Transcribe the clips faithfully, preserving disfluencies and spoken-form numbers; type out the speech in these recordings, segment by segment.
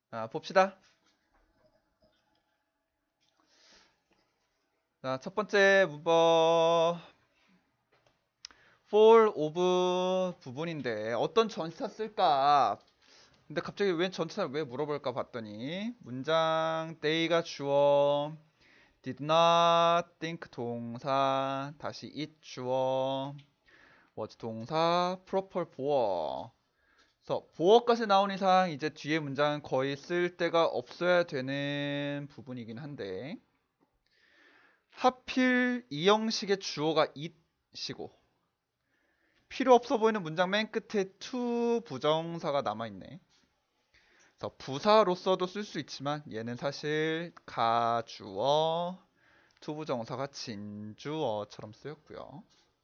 자, 봅시다. 자, 첫 번째 문법 for of 부분인데 어떤 전치사 쓸까? 근데 갑자기 왜 전치사를 왜 물어볼까 봤더니 문장 they가 주어, did not think 동사, 다시 it 주어, was 동사, proper 보어. 그래서 보어까지 나온 이상 이제 뒤에 문장은 거의 쓸 데가 없어야 되는 부분이긴 한데 하필 이 형식의 주어가 it이고 필요 없어 보이는 문장 맨 끝에 to 부정사가 남아있네. 그래서 부사로서도 쓸 수 있지만 얘는 사실 가주어, to 부정사가 진주어처럼 쓰였고요.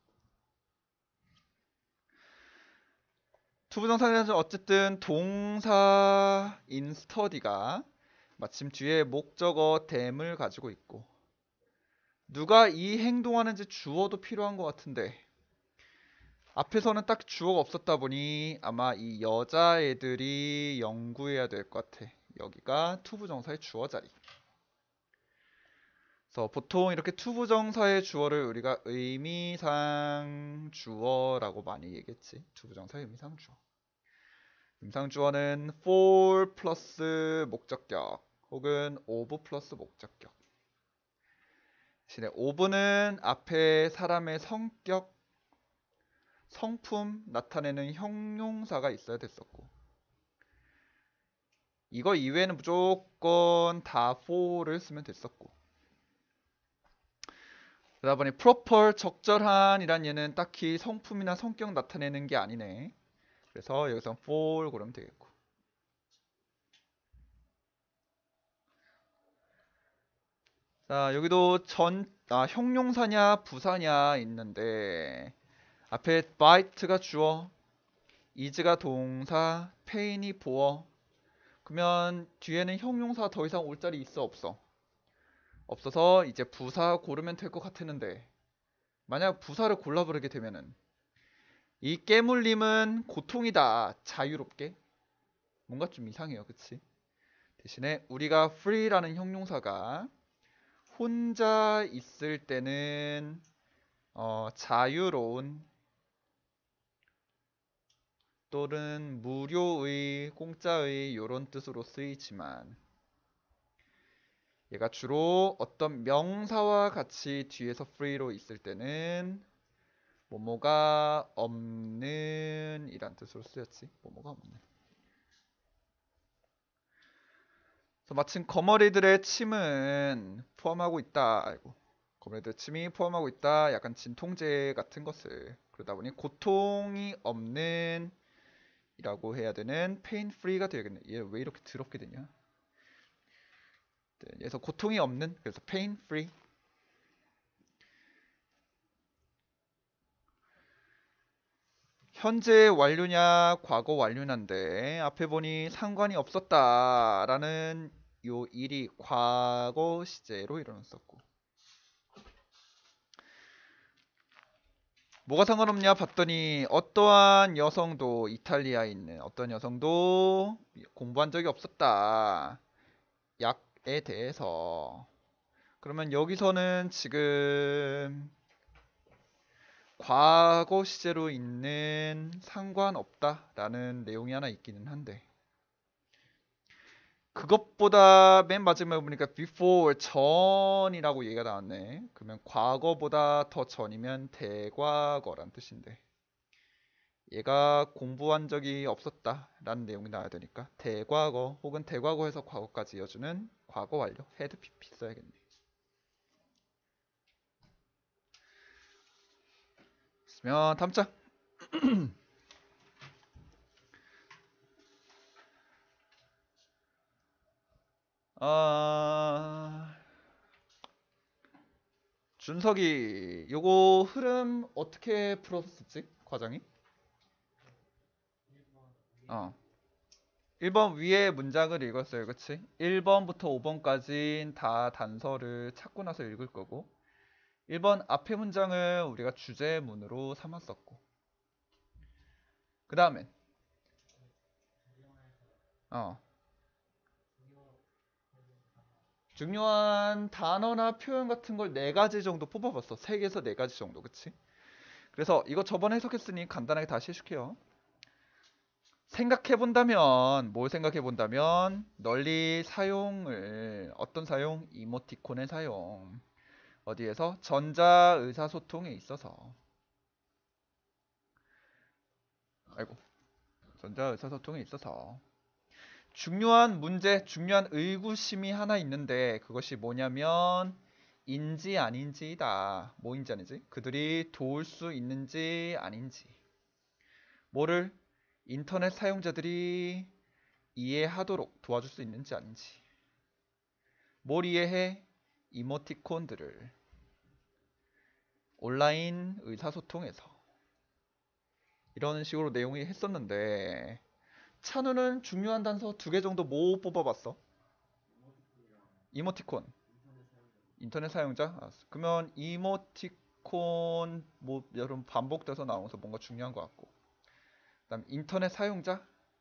to 부정사는 어쨌든 동사인 study가 마침 뒤에 목적어 them을 가지고 있고 누가 이 행동하는지 주어도 필요한 것 같은데 앞에서는 딱 주어가 없었다 보니 아마 이 여자애들이 연구해야 될 것 같아. 여기가 투부정사의 주어 자리. 그래서 보통 이렇게 투부정사의 주어를 우리가 의미상 주어라고 많이 얘기했지. 투부정사의 의미상 주어. 의미상 주어는 for 플러스 목적격 혹은 of 플러스 목적격. 대신에 of는 앞에 사람의 성격 성품 나타내는 형용사가 있어야 됐었고 이거 이외에는 무조건 다 for를 쓰면 됐었고 그러다 보니 proper 적절한 이란 얘는 딱히 성품이나 성격 나타내는 게 아니네. 그래서 여기서 for 고르면 되겠고 자 여기도 전 아, 형용사냐 부사냐 있는데 앞에 bite가 주어 is가 동사 pain이 보어 그러면 뒤에는 형용사 더 이상 올 자리 있어 없어? 없어서 이제 부사 고르면 될 것 같았는데 만약 부사를 골라 부르게 되면은 이 깨물림은 고통이다 자유롭게 뭔가 좀 이상해요 그치? 대신에 우리가 free라는 형용사가 혼자 있을 때는 어, 자유로운 또는 무료의 공짜의 요런 뜻으로 쓰이지만 얘가 주로 어떤 명사와 같이 뒤에서 free로 있을 때는 뭐뭐가 없는 이란 뜻으로 쓰였지. 뭐뭐가 없는. 그래서 마침 거머리들의 침은 포함하고 있다. 아이고. 거머리들의 침이 포함하고 있다. 약간 진통제 같은 것을. 그러다 보니 고통이 없는 이라고 해야 되는 pain free가 되겠네. 얘 왜 이렇게 더럽게 되냐? 네, 그래서 고통이 없는 그래서 pain free. 현재 완료냐 과거 완료냐인데 앞에 보니 상관이 없었다라는 요 일이 과거 시제로 일어났었고 뭐가 상관없냐 봤더니 어떠한 여성도 이탈리아에 있는 어떤 여성도 공부한 적이 없었다 약에 대해서 그러면 여기서는 지금 과거 시제로 있는 상관없다라는 내용이 하나 있기는 한데 그것보다 맨 마지막에 보니까 before 전이라고 얘기가 나왔네. 그러면 과거보다 더 전이면 대과거란 뜻인데 얘가 공부한 적이 없었다라는 내용이 나와야 되니까 대과거 혹은 대과거에서 과거까지 이어주는 과거 완료 had pp 써야겠네. 그러면 다음 장 아... 준석이 요거 흐름 어떻게 풀었었지? 과정이? 어. 일 번 위에 문장을 읽었어요. 그치? 일 번부터 오 번까지 다 단서를 찾고 나서 읽을 거고 일 번 앞에 문장을 우리가 주제문으로 삼았었고 그 다음엔 어. 중요한 단어나 표현 같은 걸 네 가지 정도 뽑아봤어. 세 개에서 네 가지 정도, 그치? 그래서 이거 저번에 해석했으니 간단하게 다시 해줄게요. 생각해본다면, 뭘 생각해본다면, 널리 사용을, 어떤 사용? 이모티콘의 사용. 어디에서? 전자 의사소통에 있어서. 아이고, 전자 의사소통에 있어서. 중요한 문제, 중요한 의구심이 하나 있는데, 그것이 뭐냐면, 인지 아닌지이다. 뭐인지 아닌지? 그들이 도울 수 있는지 아닌지. 뭐를? 인터넷 사용자들이 이해하도록 도와줄 수 있는지 아닌지. 뭘 이해해? 이모티콘들을. 온라인 의사소통에서. 이런 식으로 내용이 했었는데, 찬우는 중요한 단서 두 개 정도 뭐 뽑아봤어? 이모티콘. 인터넷 사용자? 알았어. 그러면 이모티콘 뭐 여러분 반복돼서 나오면서 뭔가 중요한 것 같고. 그다음 인터넷 사용자?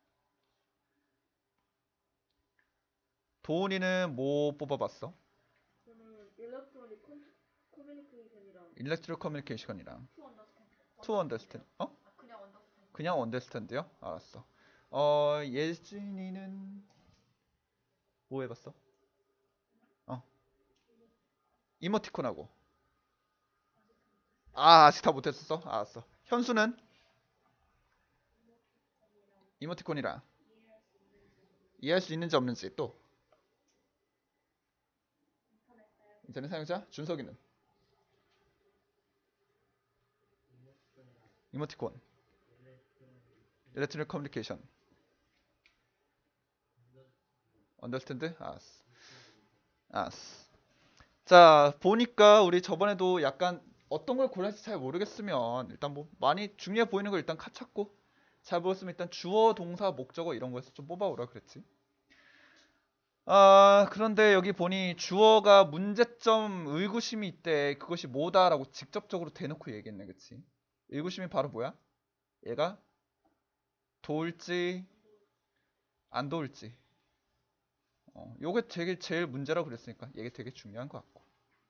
도훈이는 뭐 뽑아봤어? 저는 일렉트로닉 커뮤니케이션이랑 일렉트로 커뮤니케이션이랑 투 언더스탠드. 투 언더스탠드. 어? 아, 그냥 언더스탠드. 그냥 언더스탠드요? 알았어. 어 예진이는 뭐 해봤어? 어 이모티콘하고. 아 아직 다 못했었어? 알았어. 현수는 이모티콘이랑 이해할 수 있는지 없는지 또 인터넷 사용자? 준석이는 이모티콘 일렉트로닉 커뮤니케이션 언더스탠드? 알았어. 알았어. 자 보니까 우리 저번에도 약간 어떤 걸 골라야 할지 잘 모르겠으면 일단 뭐 많이 중요해 보이는 걸 일단 카 찾고 잘 보였으면 일단 주어 동사 목적어 이런 거에서 좀 뽑아오라 그랬지. 아 그런데 여기 보니 주어가 문제점 의구심이 있대. 그것이 뭐다라고 직접적으로 대놓고 얘기했네. 그치? 의구심이 바로 뭐야? 얘가 도울지 안 도울지. 어, 요게 되게 제일 문제라고 그랬으니까 이게 되게 중요한 것 같고.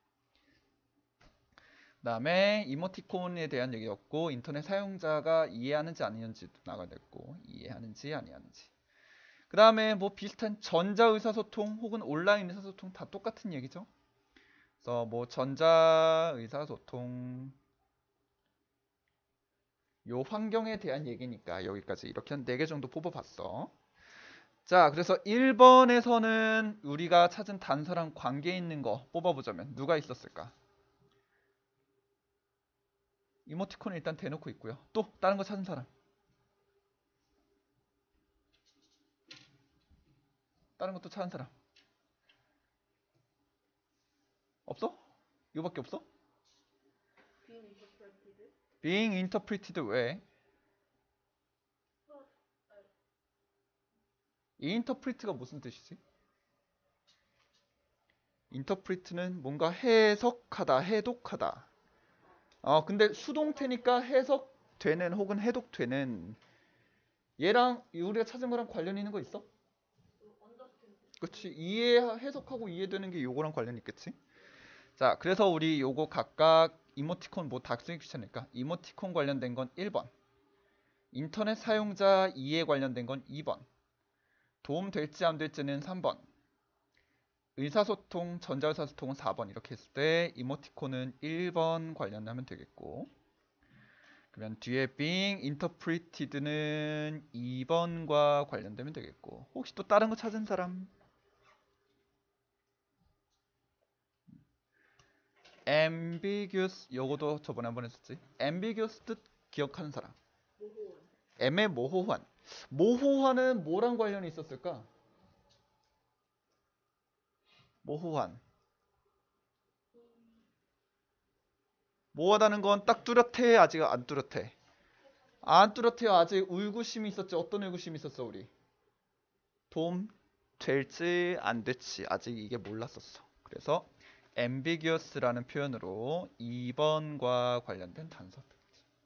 그 다음에 이모티콘에 대한 얘기였고 인터넷 사용자가 이해하는지 아니는지도 나가됐고 이해하는지 아니하는지. 그 다음에 뭐 비슷한 전자 의사소통 혹은 온라인 의사소통 다 똑같은 얘기죠. 그래서 뭐 전자 의사소통 요 환경에 대한 얘기니까 여기까지 이렇게 한 네 개 정도 뽑아봤어. 자 그래서 일 번에서는 우리가 찾은 단서랑 관계 있는 거 뽑아보자면 누가 있었을까? 이모티콘을 일단 대놓고 있고요. 또 다른 거 찾은 사람. 다른 것도 찾은 사람. 없어? 이거밖에 없어? being interpreted. being interpreted 왜? 이 interpret가 무슨 뜻이지? interpret는 뭔가 해석하다, 해독하다. 어 근데 수동태니까 해석되는 혹은 해독되는 얘랑 우리가 찾은 거랑 관련 있는 거 있어? 그치 이해 해석하고 이해되는 게 요거랑 관련 있겠지. 자 그래서 우리 요거 각각 이모티콘 뭐 다 쓰기 귀찮으니까 이모티콘 관련된 건 일 번 인터넷 사용자 이해 관련된 건 이 번 도움 될지 안 될지는 삼 번 의사소통 전자의사소통은 사 번 이렇게 했을 때 이모티콘은 일 번 관련하면 되겠고 그러면 뒤에 being interpreted는 이 번과 관련되면 되겠고 혹시 또 다른 거 찾은 사람? ambiguous 요거도 저번에 한번 했었지. ambiguous 뜻 기억하는 사람. 모호한. 애매모호한. 모호한은 뭐랑 관련이 있었을까? 모호한. 모호하다는 건 딱 뚜렷해 아직 안 뚜렷해? 안 뚜렷해요. 아직 의구심이 있었지. 어떤 의구심이 있었어 우리? 도움 될지 안 될지 아직 이게 몰랐었어. 그래서 ambiguous라는 표현으로 이 번과 관련된 단서.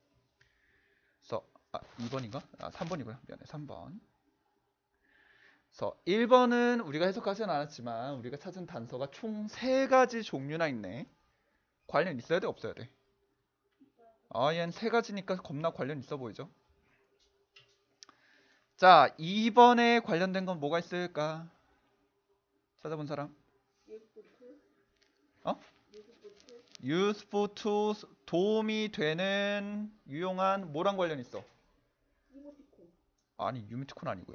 그래서 아 이 번인가? 아 삼 번이고요. 미안해. 삼 번. 그래서 일 번은 우리가 해석하지는 않았지만 우리가 찾은 단서가 총 세 가지 종류나 있네. 관련 있어야 돼, 없어야 돼? 아, 얘는 세 가지니까 겁나 관련 있어 보이죠? 자, 이 번에 관련된 건 뭐가 있을까? 찾아본 사람? useful to, 어? useful to, useful to 도움이 되는 유용한 뭐랑 관련 있어? 이모티콘. 아니, 이모티콘 아니고요.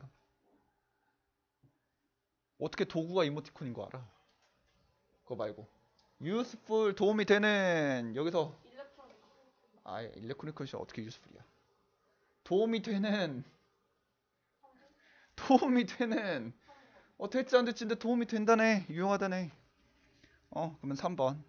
어떻게 도구가 이모티콘인 거 알아? 그거 말고. useful 도움이 되는 여기서 일렉트로닉 아, 일렉트로닉 컷이 어떻게 useful이야? 도움이 되는 도움이 되는 어 됐지 안 됐지인데 도움이 된다네. 유용하다네. 어, 그러면 삼 번.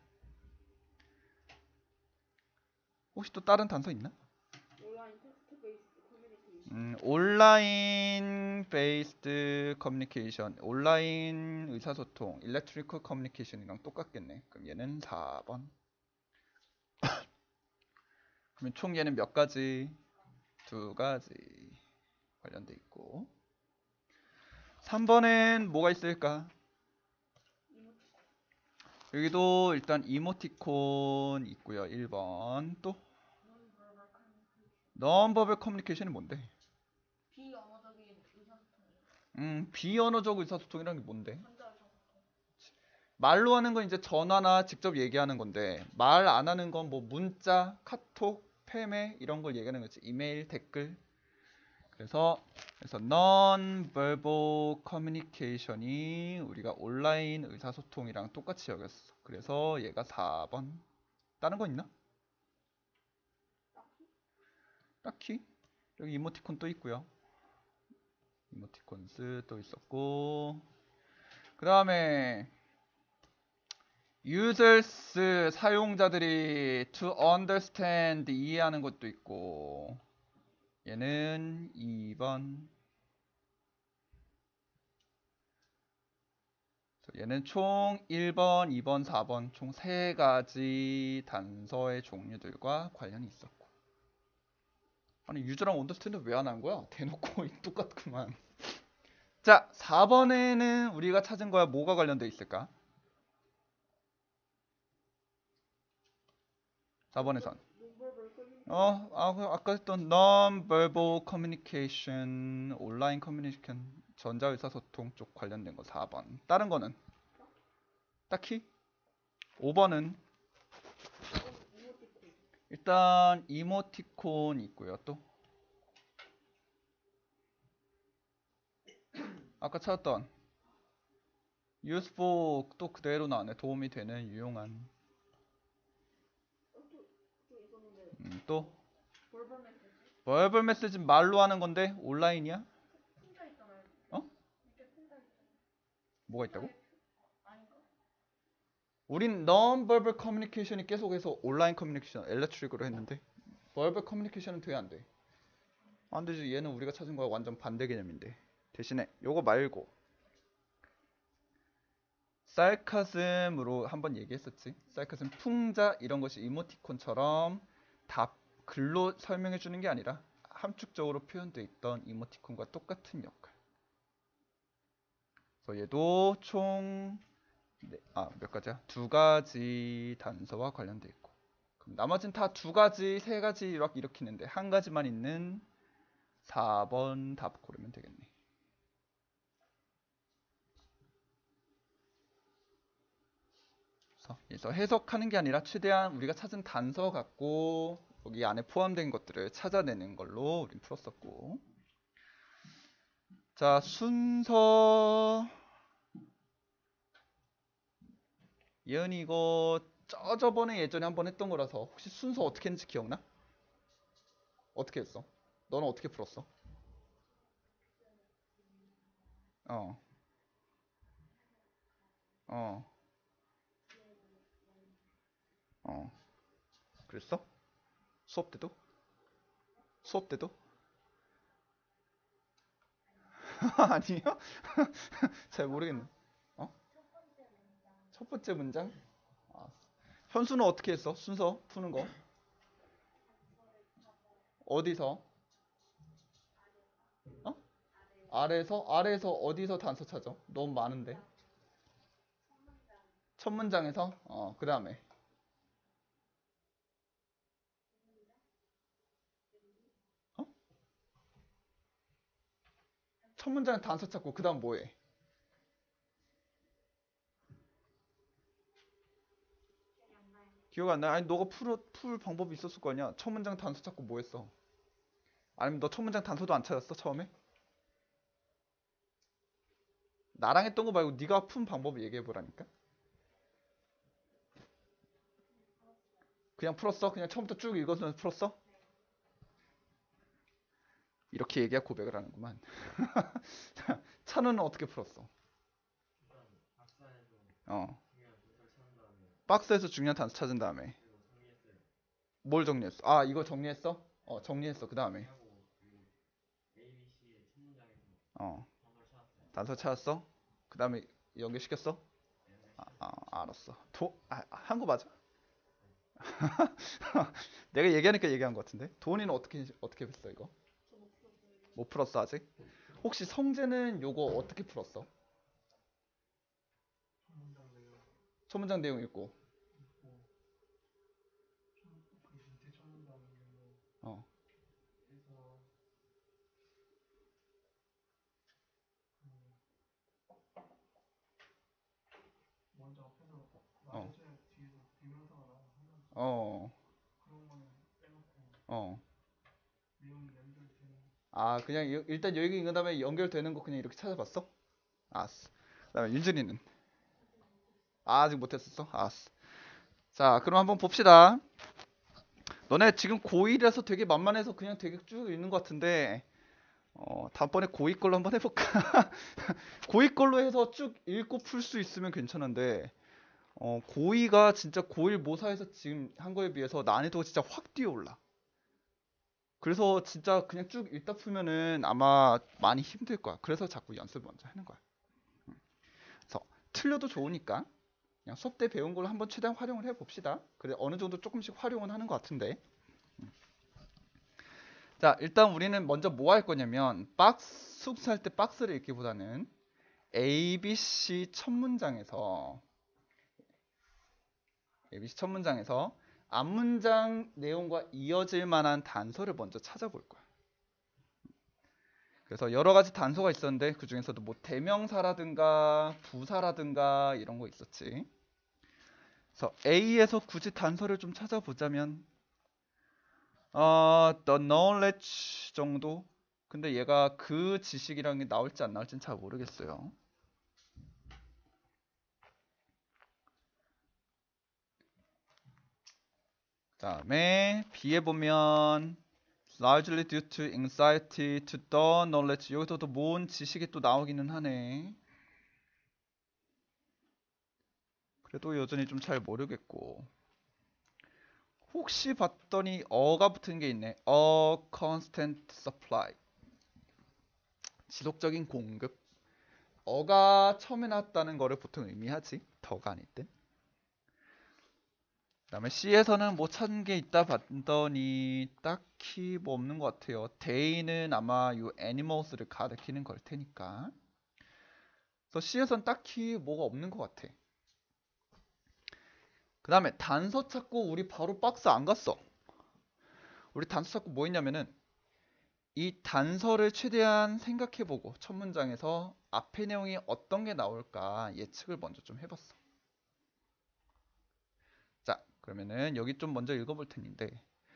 혹시 또 다른 단서 있나? 온라인 텍스트 베이스드 커뮤니케이션. 음, 온라인 베이스드 커뮤니케이션, 온라인 의사소통, 일렉트리컬 커뮤니케이션이랑 똑같겠네. 그럼 얘는 사 번. 그러면 총 얘는 몇 가지? 두 가지 관련돼 있고. 삼 번엔 뭐가 있을까? 이모티콘. 여기도 일단 이모티콘 있고요. 일 번. 또 non-verbal communication. non-verbal communication이 뭔데? 비언어적인 의사소통이요. 음, 비언어적 의사소통이라는 게 뭔데? 전자 의사소통. 말로 하는 건 이제 전화나 직접 얘기하는 건데 말 안 하는 건 뭐 문자, 카톡, 페메 이런 걸 얘기하는 거지. 이메일, 댓글. 그래서 그래서 non-verbal communication이 우리가 온라인 의사소통이랑 똑같이 여겼어. 그래서 얘가 사 번. 다른 거 있나? 딱히 딱히 여기 이모티콘 또 있고요. 이모티콘스 또 있었고 그 다음에 users 사용자들이 to understand 이해하는 것도 있고 얘는 이 번. 얘는 총 일 번, 이 번, 사 번 총 세 가지 단서의 종류들과 관련이 있었고. 아니 유저랑 언더스탠드 왜 안 한 거야? 대놓고 똑같구만. 자, 사 번에는 우리가 찾은 거야 뭐가 관련돼 있을까? 사 번에선 non-verbal communication. 어, 아, 그 아까 했던 non-verbal communication, 온라인 커뮤니케이션, 전자의사소통 쪽 관련된 거 사 번. 다른 거는 딱히? 오 번은 이모티콘. 일단 이모티콘 있고요. 또 아까 찾았던 useful 또 그대로 나오네. 도움이 되는 유용한. 어, 또, 또 있었는데 음, 또 verbal message. verbal message는 말로 하는 건데 온라인이야? 풍자 있잖아요. 어? 밑에 풍자 있잖아요. 뭐가 있다고? 아닌가? 우린 non-verbal communication이 계속해서 온라인 커뮤니케이션, 엘렉트릭으로 했는데 verbal communication은 돼 안 돼? 안 되지. 얘는 우리가 찾은 거와 완전 반대 개념인데. 대신에 요거 말고 sarcasm으로 한번 얘기했었지. sarcasm 풍자 이런 것이 이모티콘처럼 답 글로 설명해 주는 게 아니라 함축적으로 표현되어 있던 이모티콘과 똑같은 역할. 그래서 얘도 총 네, 아, 몇 가지야? 두 가지 단서와 관련돼 있고. 그럼 나머지는 다 두 가지, 세 가지 이렇게 일으키는데 한 가지만 있는 사 번 답 고르면 되겠네. 그래서 그래서 해석하는 게 아니라 최대한 우리가 찾은 단서 갖고 여기 안에 포함된 것들을 찾아내는 걸로 우린 풀었었고. 자, 순서 예은이 이거 저 저번에 예전에 한번 했던 거라서 혹시 순서 어떻게 했는지 기억나? 어떻게 했어? 너는 어떻게 풀었어? 어, 어, 어. 그랬어? 수업 때도? 수업 때도? 아니요? 잘 모르겠네. 어? 첫 번째 문장? 아, 현수는 어떻게 했어? 순서 푸는 거? 어디서? 어? 아래에서 아래에서 어디서 단서 찾아? 너무 많은데. 첫 문장에서 어, 그다음에 어? 첫 문장에 단서 찾고 그다음 뭐해? 기억 안 나? 아니 너가 풀, 풀 방법이 있었을 거 아니야. 첫 문장 단서 찾고 뭐 했어? 아니면 너 첫 문장 단서도 안 찾았어 처음에? 나랑 했던 거 말고 네가 푼 방법을 얘기해 보라니까. 그냥 풀었어? 그냥 처음부터 쭉 읽어서 풀었어? 이렇게 얘기야 고백을 하는구만. 찬우는 어떻게 풀었어? 어. 박스에서 중요한 단서 찾은 다음에 뭘 정리했어? 아 이거 정리했어? 어 정리했어. 그 다음에 어 단서 찾았어? 그 다음에 연결시켰어? 아, 아 알았어. 도, 아, 한 거 맞아? 내가 얘기하니까 얘기한 거 같은데. 도훈이는 어떻게 어떻게 했어 이거? 못 풀었어 아직? 혹시 성재는 요거 어떻게 풀었어? 첫 문장 내용 읽고 어 어. 어. 어. 아, 그냥 이- 일단 여기 읽은 다음에 연결되는 거 그냥 이렇게 찾아봤어? 알았어. 그다음에 윤준이는 아, 아직 못했었어? 알았어. 자, 그럼 한번 봅시다. 너네 지금 고일이라서 되게 만만해서 그냥 되게 쭉 읽는 것 같은데 어, 다음번에 고이 걸로 한번 해볼까? 고이 걸로 해서 쭉 읽고 풀 수 있으면 괜찮은데 어, 고이가 진짜 고일 모사에서 지금 한 거에 비해서 난이도가 진짜 확 뛰어올라. 그래서 진짜 그냥 쭉 읽다 풀면은 아마 많이 힘들 거야. 그래서 자꾸 연습을 먼저 하는 거야. 그래서 틀려도 좋으니까 그냥 수업 때 배운 걸 한번 최대한 활용을 해봅시다. 그래 어느 정도 조금씩 활용은 하는 것 같은데. 자 일단 우리는 먼저 뭐 할 거냐면 박스 숙사할 때 박스를 읽기보다는 A, B, C 첫 문장에서 A, B, C 첫 문장에서 앞문장 내용과 이어질 만한 단서를 먼저 찾아볼 거야. 그래서 여러 가지 단서가 있었는데 그 중에서도 뭐 대명사라든가 부사라든가 이런 거 있었지. 그래서 A에서 굳이 단서를 좀 찾아보자면 어, the knowledge 정도? 근데 얘가 그 지식이라는 게 나올지 안 나올지는 잘 모르겠어요. 그다음에 B에 보면 largely due to anxiety to the knowledge 여기서도 뭔 지식이 또 나오기는 하네. 그래도 여전히 좀 잘 모르겠고 혹시 봤더니 어가 붙은 게 있네. A constant supply 지속적인 공급. 어가 처음에 나왔다는 거를 보통 의미하지. 더가 아닐 땐. 그다음에 C에서는 뭐 찾은 게 있다 봤더니 딱히 뭐 없는 것 같아요. day는 아마 요 animals를 가리키는 걸 테니까. 그래서 C에서는 딱히 뭐가 없는 것 같아. 그 다음에 단서 찾고 우리 바로 박스 안 갔어. 우리 단서 찾고 뭐 했냐면은 이 단서를 최대한 생각해보고 첫 문장에서 앞에 내용이 어떤 게 나올까 예측을 먼저 좀 해봤어. 자, 그러면은 여기 좀 먼저 읽어볼 텐데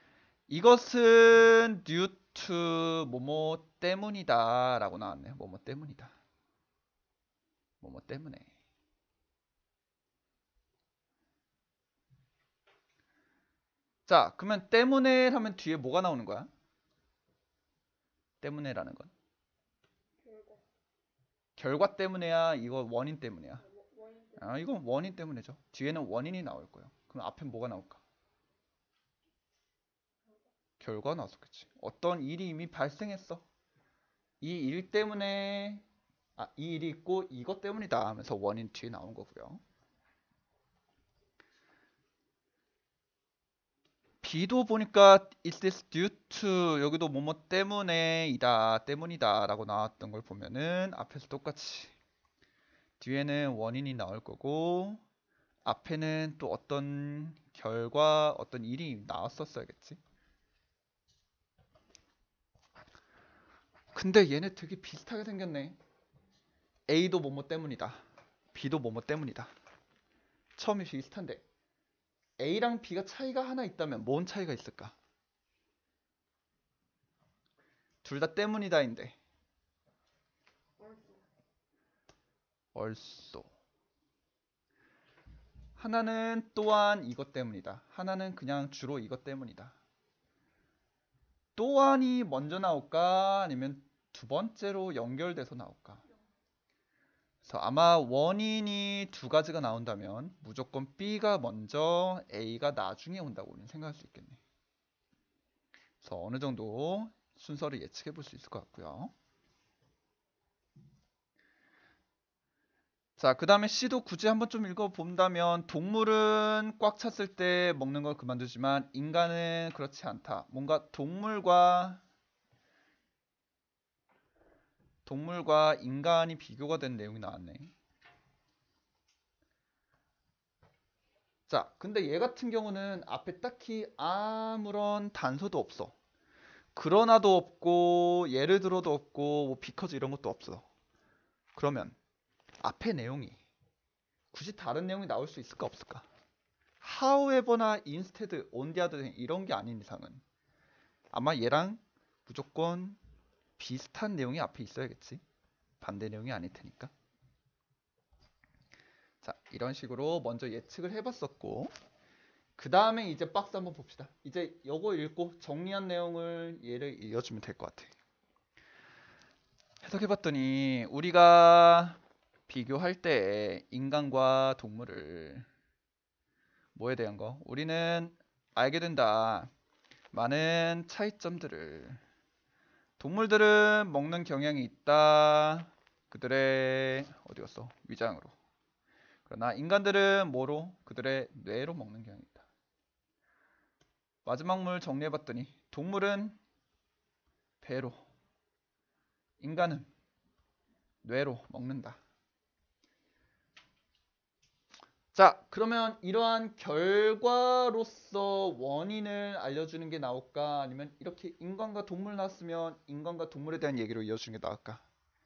이것은 due to 뭐뭐 때문이다 라고 나왔네요. 뭐뭐 때문이다. 뭐뭐 때문에. 자, 그러면 때문에 하면 뒤에 뭐가 나오는 거야? 때문에라는 건. 결과. 결과 때문에야 이거 원인 때문에야. 뭐, 원인 때문에. 아, 이건 원인 때문이죠. 뒤에는 원인이 나올 거예요. 그럼 앞엔 뭐가 나올까? 결과 나왔었겠지. 어떤 일이 이미 발생했어. 이 일 때문에 아, 이 일이 있고 이것 때문이다 하면서 원인 뒤에 나온 거고요. B도 보니까 is this due to 여기도 뭐뭐 때문에이다 때문이다 라고 나왔던 걸 보면은 앞에서 똑같이 뒤에는 원인이 나올 거고 앞에는 또 어떤 결과 어떤 일이 나왔었어야겠지. 근데 얘네 되게 비슷하게 생겼네. A도 뭐뭐 때문이다. B도 뭐뭐 때문이다. 처음이 비슷한데 A랑 B가 차이가 하나 있다면 뭔 차이가 있을까? 둘 다 때문이다인데 얼쏘 하나는 또한 이것 때문이다. 하나는 그냥 주로 이것 때문이다. 또한이 먼저 나올까? 아니면 두 번째로 연결돼서 나올까? 그래서 아마 원인이 두 가지가 나온다면 무조건 B가 먼저 A가 나중에 온다고 우리는 생각할 수 있겠네. 그래서 어느 정도 순서를 예측해 볼 수 있을 것 같고요. 자, 그 다음에 C도 굳이 한번 좀 읽어본다면 동물은 꽉 찼을 때 먹는 걸 그만두지만 인간은 그렇지 않다. 뭔가 동물과 동물과 인간이 비교가 된 내용이 나왔네. 자, 근데 얘 같은 경우는 앞에 딱히 아무런 단서도 없어. 그러나도 없고 예를 들어도 없고 뭐 because 이런 것도 없어. 그러면 앞에 내용이 굳이 다른 내용이 나올 수 있을까 없을까? however나 instead, on the other hand 이런 게 아닌 이상은 아마 얘랑 무조건 비슷한 내용이 앞에 있어야겠지. 반대 내용이 아닐 테니까. 자, 이런 식으로 먼저 예측을 해봤었고 그 다음에 이제 박스 한번 봅시다. 이제 요거 읽고 정리한 내용을 얘를 이어주면 될 것 같아. 해석해봤더니 우리가 비교할 때 인간과 동물을 뭐에 대한 거? 우리는 알게 된다. 많은 차이점들을. 동물들은 먹는 경향이 있다. 그들의 어디 갔어? 위장으로. 그러나 인간들은 뭐로? 그들의 뇌로 먹는 경향이 있다. 마지막 물 정리해봤더니 동물은 배로, 인간은 뇌로 먹는다. 자, 그러면 이러한 결과로서 원인을 알려주는 게 나올까? 아니면 이렇게 인간과 동물 나왔으면 인간과 동물에 대한 얘기로 이어주는 게 나을까?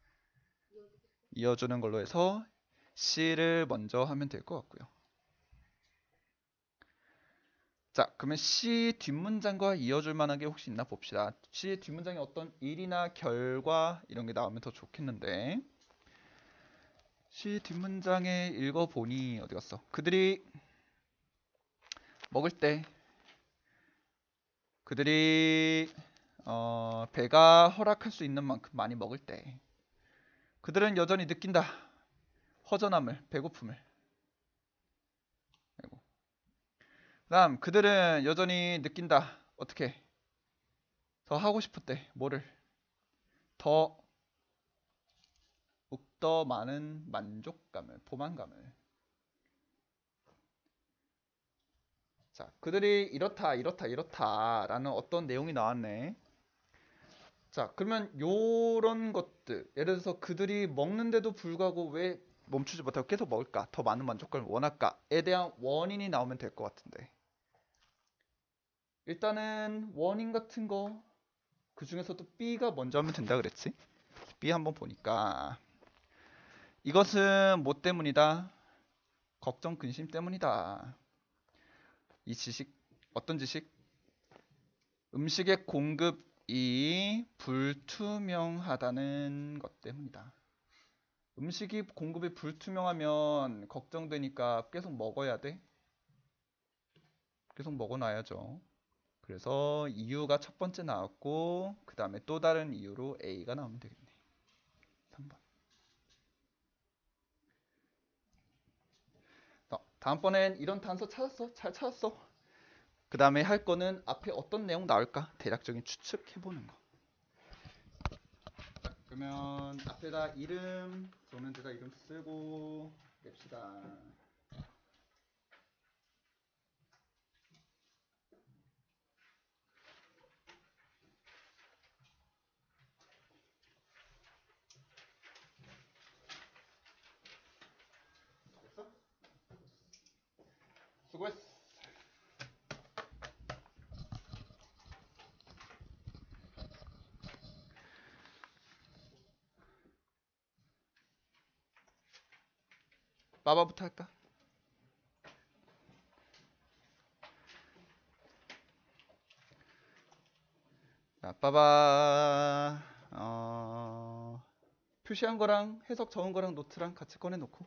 이어주는 걸로 해서 C를 먼저 하면 될 것 같고요. 자, 그러면 C 뒷문장과 이어줄 만한 게 혹시 있나 봅시다. C 뒷문장에 어떤 일이나 결과 이런 게 나오면 더 좋겠는데 C 뒷문장에 읽어보니 어디 갔어? 그들이 먹을 때 그들이 어, 배가 허락할 수 있는 만큼 많이 먹을 때 그들은 여전히 느낀다. 허전함을, 배고픔을. 아이고. 그다음 그들은 여전히 느낀다. 어떻게? 더 하고 싶을 때 뭐를? 더 욱더 많은 만족감을, 포만감을. 자, 그들이 이렇다, 이렇다, 이렇다라는 어떤 내용이 나왔네. 자, 그러면 요런 것들, 예를 들어서 그들이 먹는데도 불구하고 왜 멈추지 못하고 계속 먹을까? 더 많은 만족감을 원할까?에 대한 원인이 나오면 될 것 같은데. 일단은 원인 같은 거, 그 중에서도 B가 먼저 하면 된다 그랬지? B 한번 보니까 이것은 뭐 때문이다? 걱정, 근심 때문이다. 이 지식, 어떤 지식? 음식의 공급이 불투명하다는 것 때문이다. 음식이 공급이 불투명하면 걱정되니까 계속 먹어야 돼. 계속 먹어놔야죠. 그래서 이유가 첫 번째 나왔고 그 다음에 또 다른 이유로 A가 나오면 되겠네. 삼 번. 어, 다음번엔 이런 단서 찾았어? 잘 찾았어? 그 다음에 할 거는 앞에 어떤 내용 나올까? 대략적인 추측해보는 거. 자, 그러면 앞에다 이름, 적는 데다 이름 쓰고 냅시다. 빠바부터 할까? 자, 빠바. 어, 표시한 거랑 해석 적은 거랑 노트랑 같이 꺼내놓고.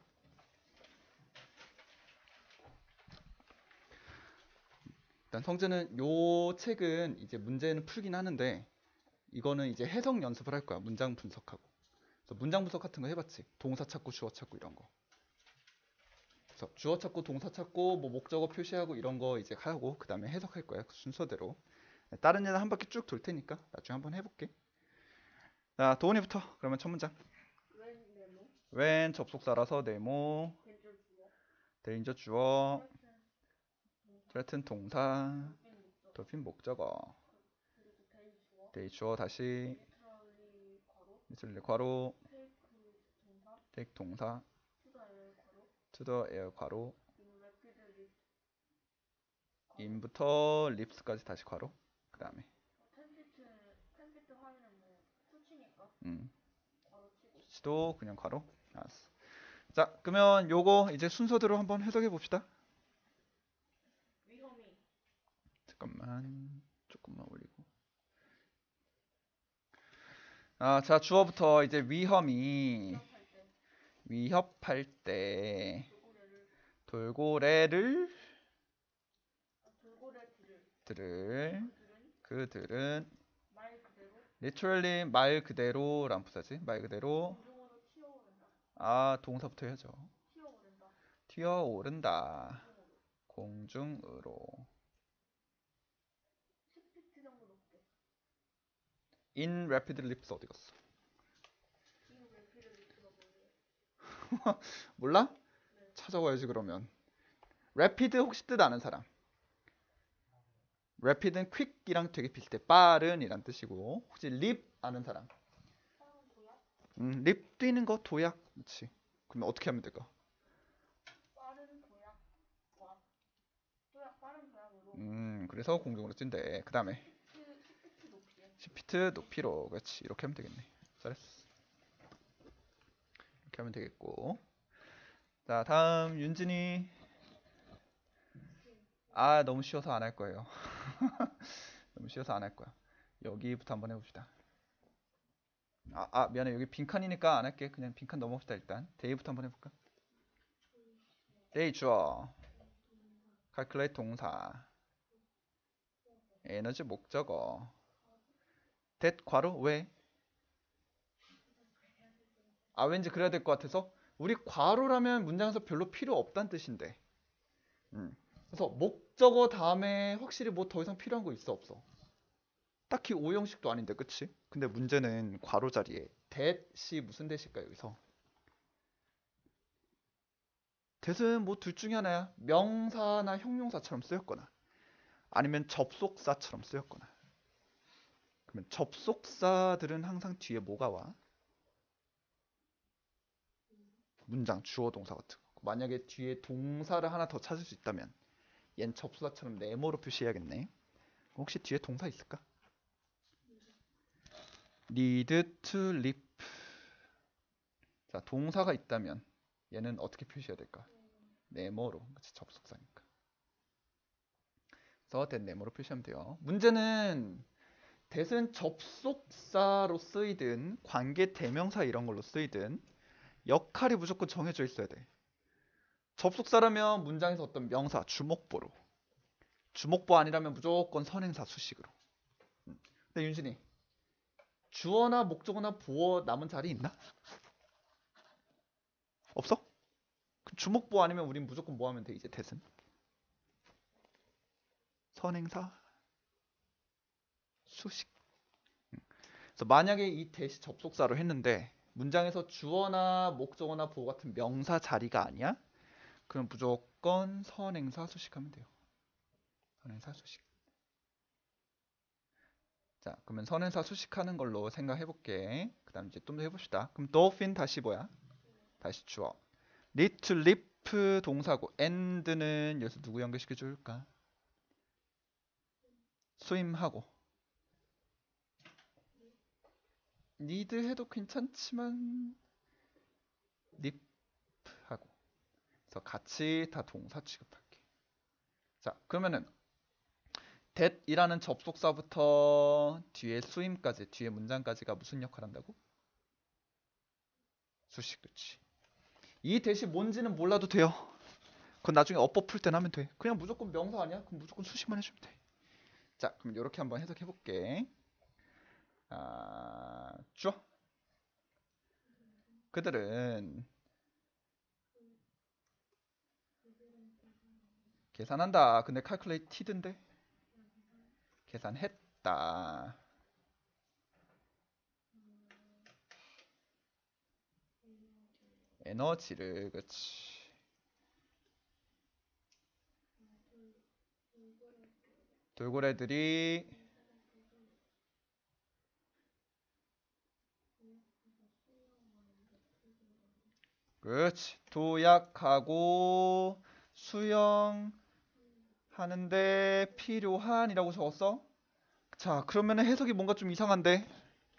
일단 성재는 요 책은 이제 문제는 풀긴 하는데 이거는 이제 해석 연습을 할 거야. 문장 분석하고. 그래서 문장 분석 같은 거 해봤지? 동사 찾고 주어 찾고 이런 거. 그래서 주어 찾고 동사 찾고 뭐 목적어 표시하고 이런 거 이제 하고 그 다음에 해석할 거야. 그 순서대로. 다른 애는 한 바퀴 쭉 돌 테니까 나중에 한번 해볼게. 자, 도훈이부터. 그러면 첫 문장. 웬 네모? 웬 접속사라서 네모, 벤줄 주어? 대인저 주어, 프레튼 threaten 동사, 돌핀 목적 돌핀 목적어, 그리고 데이 주어? 데이 주어 다시, 리트럴리 괄호? 리틀리 괄호, 테이크 동사? take 동사, 투다엘 괄호? to the air 괄호, 인 레피드 립 괄호? in부터 lips까지 다시 괄호, 그 다음에 텐피트 텐피트 하이는 뭐 수치니까 음, 괄호 치고 수치도 그냥 괄호. 알았어. 자, 그러면 요거 이제 순서대로 한번 해석해 봅시다. 위험이 잠깐만, 조금만 올리고. 아, 자, 주어부터 이제 위험이 위협할 때 위협할 때 돌고래를 돌고래를 아, 돌고래 들을 들을 그들은 그들은 말 그대로 literally 말 그대로란 부사지. 말 그대로 공중으로 튀어오른다 아 동사부터 해야죠. 튀어오른다 튀어오른다. 공중으로 공중으로 십 피트 정도 높게 in rapid leaps 어디 갔어? 인 레피드 립스가 뭐예요? 몰라? 네 찾아와야지 그러면. rapid 혹시 뜻 아는 사람? rapid은 quick이랑 되게 비슷해. 빠른이란 뜻이고 혹시 leap 아는 사람? 빠른 도약? 음, leap 뛰는 거 도약. 그렇지. 그러면 어떻게 하면 될까? 빠른 도약과 도약 빠른 도약으로 음, 그래서 공중으로 뛴대. 그 다음에 십 피트 높이에 십 피트 높이로. 그렇지. 이렇게 하면 되겠네. 잘했어. 이렇게 하면 되겠고. 자, 다음 윤진이. 아, 너무 쉬워서 안 할 거예요. 너무 쉬워서 안 할 거야. 여기부터 한번 해봅시다. 아, 아, 미안해. 여기 빈칸이니까 안 할게. 그냥 빈칸 넘어봅시다, 일단. 데이부터 한번 해볼까? 데이 주어. calculate 동사. 에너지 목적어. that 괄호 왜? 아, 왠지 그래야 될 것 같아서. 우리 괄호라면 문장에서 별로 필요 없다는 뜻인데. 음. 그래서 목적어 다음에 확실히 뭐 더 이상 필요한 거 있어 없어? 딱히 오형식도 아닌데, 그치? 근데 문제는 괄호 자리에 that이 무슨 that일까 여기서? that은 뭐 둘 중에 하나야. 명사나 형용사처럼 쓰였거나 아니면 접속사처럼 쓰였거나. 그러면 접속사들은 항상 뒤에 뭐가 와? 문장, 주어, 동사 같은 거. 만약에 뒤에 동사를 하나 더 찾을 수 있다면 얜 접속사처럼 네모로 표시해야겠네. 혹시 뒤에 동사 있을까? need to leap. 자, 동사가 있다면 얘는 어떻게 표시해야 될까? 네모로. 그치, 접속사니까. 그래서 that 네모로 표시하면 돼요. 문제는 that은 접속사로 쓰이든 관계 대명사 이런 걸로 쓰이든 역할이 무조건 정해져 있어야 돼. 접속사라면 문장에서 어떤 명사, 주목보로. 주목보 아니라면 무조건 선행사 수식으로. 음. 근데 윤진이 주어나 목적어나 보어 남은 자리 있나? 없어? 그 주목보 아니면 우린 무조건 뭐 하면 돼 이제 that은? 선행사 수식. 음. 그래서 만약에 이 that이 접속사로 했는데 문장에서 주어나 목적어나 보어 같은 명사 자리가 아니야? 그럼 무조건 선행사 수식하면 돼요. 선행사 수식. 자, 그러면 선행사 수식하는 걸로 생각해 볼게. 그 다음 이제 좀 더 해봅시다. 그럼 dolphin 다시 뭐야? 다시 주어. need to leap 동사고 and는 여기서 누구 연결시켜 줄까? swim하고 need 해도 괜찮지만 leap하고 그래서 같이 다 동사 취급할게. 자, 그러면은 that이라는 접속사부터 뒤에 수임까지, 뒤에 문장까지가 무슨 역할을 한다고? 수식, 그치. 이 that이 뭔지는 몰라도 돼요. 그건 나중에 어법 풀 때는 하면 돼. 그냥 무조건 명사 아니야? 그럼 무조건 수식만 해주면 돼. 자, 그럼 이렇게 한번 해석해 볼게. 아, 쭉. 그들은 계산한다. 근데 calculated인데 계산했다. 에너지를, 그치. 돌고래들이 그렇지. 도약하고 수영하는데 필요한이라고 적었어. 자, 그러면은 해석이 뭔가 좀 이상한데.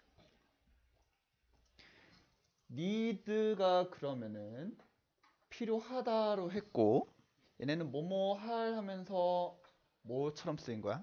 need가 그러면은 필요하다로 했고, 얘네는 뭐뭐 할 하면서 뭐처럼 쓰인 거야?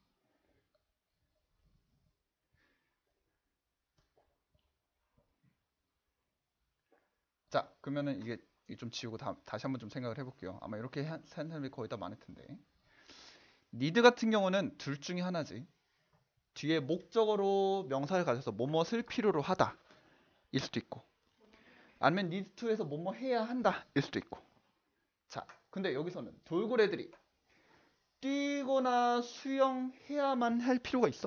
자, 그러면은 이게, 이게 좀 지우고 다, 다시 한번 좀 생각을 해볼게요. 아마 이렇게 한 사람이 거의 다 많을 텐데. need 같은 경우는 둘 중에 하나지. 뒤에 목적어로 명사를 가져서 뭐뭐을 필요로 하다 일 수도 있고, 아니면 need to에서 뭐뭐 해야 한다 일 수도 있고. 자, 근데 여기서는 돌고래들이 뛰거나 수영해야만 할 필요가 있어?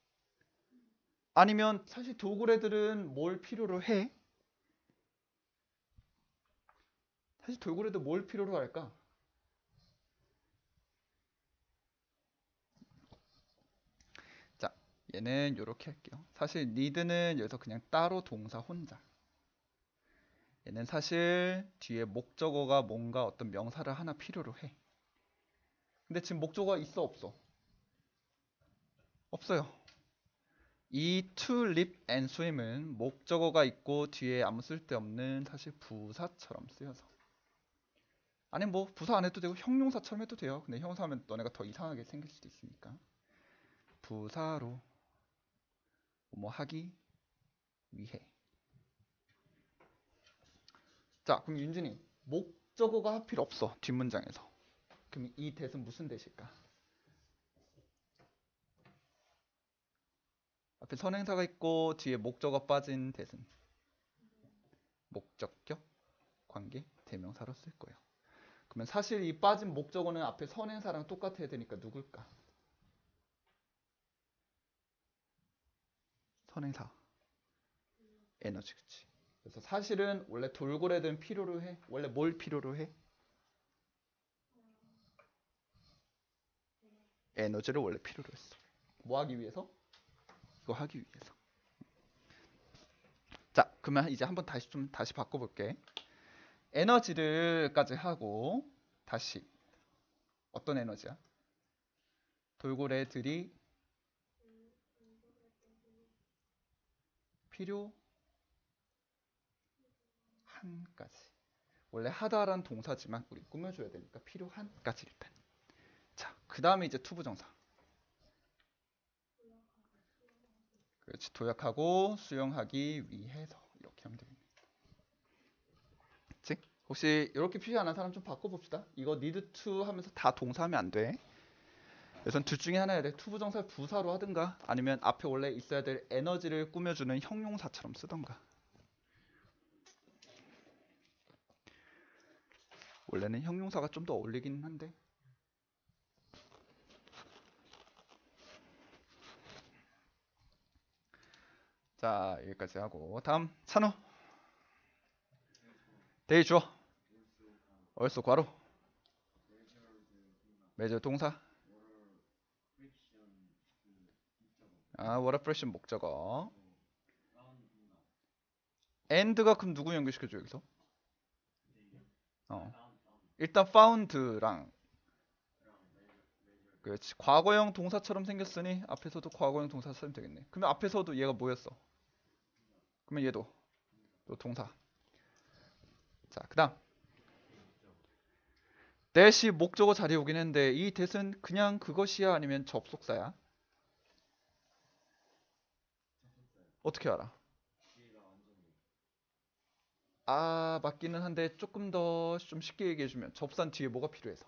아니면 사실 돌고래들은 뭘 필요로 해? 사실 돌고래들 뭘 필요로 할까? 자, 얘는 이렇게 할게요. 사실 need는 여기서 그냥 따로 동사 혼자. 얘는 사실 뒤에 목적어가 뭔가 어떤 명사를 하나 필요로 해. 근데 지금 목적어가 있어 없어? 없어요. 이 to live and swim은 목적어가 있고 뒤에 아무 쓸데없는 사실 부사처럼 쓰여서, 아니 뭐 부사 안 해도 되고 형용사처럼 해도 돼요. 근데 형용사하면 너네가 더 이상하게 생길 수도 있으니까 부사로 뭐 하기 위해. 자, 그럼 윤진이 목적어가 하필 없어 뒷문장에서. 그럼 이 that은 무슨 that일까? 앞에 선행사가 있고 뒤에 목적어 빠진 that은 목적격 관계 대명사로 쓸 거예요. 그러면 사실 이 빠진 목적어는 앞에 선행사랑 똑같아야 되니까 누굴까? 선행사 에너지, 그치. 그래서 사실은 원래 돌고래들은 필요로 해. 원래 뭘 필요로 해? 에너지를 원래 필요로 했어. 뭐 하기 위해서? 이거 하기 위해서. 자, 그러면 이제 한번 다시 좀 다시 바꿔볼게. 에너지를까지 하고 다시 어떤 에너지야? 돌고래들이 필요한까지. 원래 하다란 동사지만 우리 꾸며줘야 되니까 필요한까지 일단. 자, 그 다음에 이제 투부정사. 그렇지. 도약하고 수영하기 위해서 이렇게 하면 되겠네. 그치? 혹시 이렇게 표시 안 한 사람 좀 바꿔봅시다. 이거 need to 하면서 다 동사하면 안 돼. 우선 둘 중에 하나 해야 돼. 투부정사를 부사로 하든가 아니면 앞에 원래 있어야 될 에너지를 꾸며주는 형용사처럼 쓰던가. 원래는 형용사가 좀 더 어울리긴 한데. 자, 여기까지 하고 다음 찬호. 대의 주어. 얼쏘 괄호. 매저 동사. 아, 워터 프레션 목적어. and가 그럼 누구 연결시켜줘 여기서? 어. 일단 found랑 그렇지. 과거형 동사처럼 생겼으니 앞에서도 과거형 동사 쓰면 되겠네. 그러면 앞에서도 얘가 뭐였어? 그러면 얘도 또 동사. 자, 그 다음 that이 목적어 자리에 오긴 했는데 이 that은 그냥 그것이야 아니면 접속사야? 어떻게 알아? 아, 맞기는 한데 조금 더 좀 쉽게 얘기해주면 접산 뒤에 뭐가 필요해서?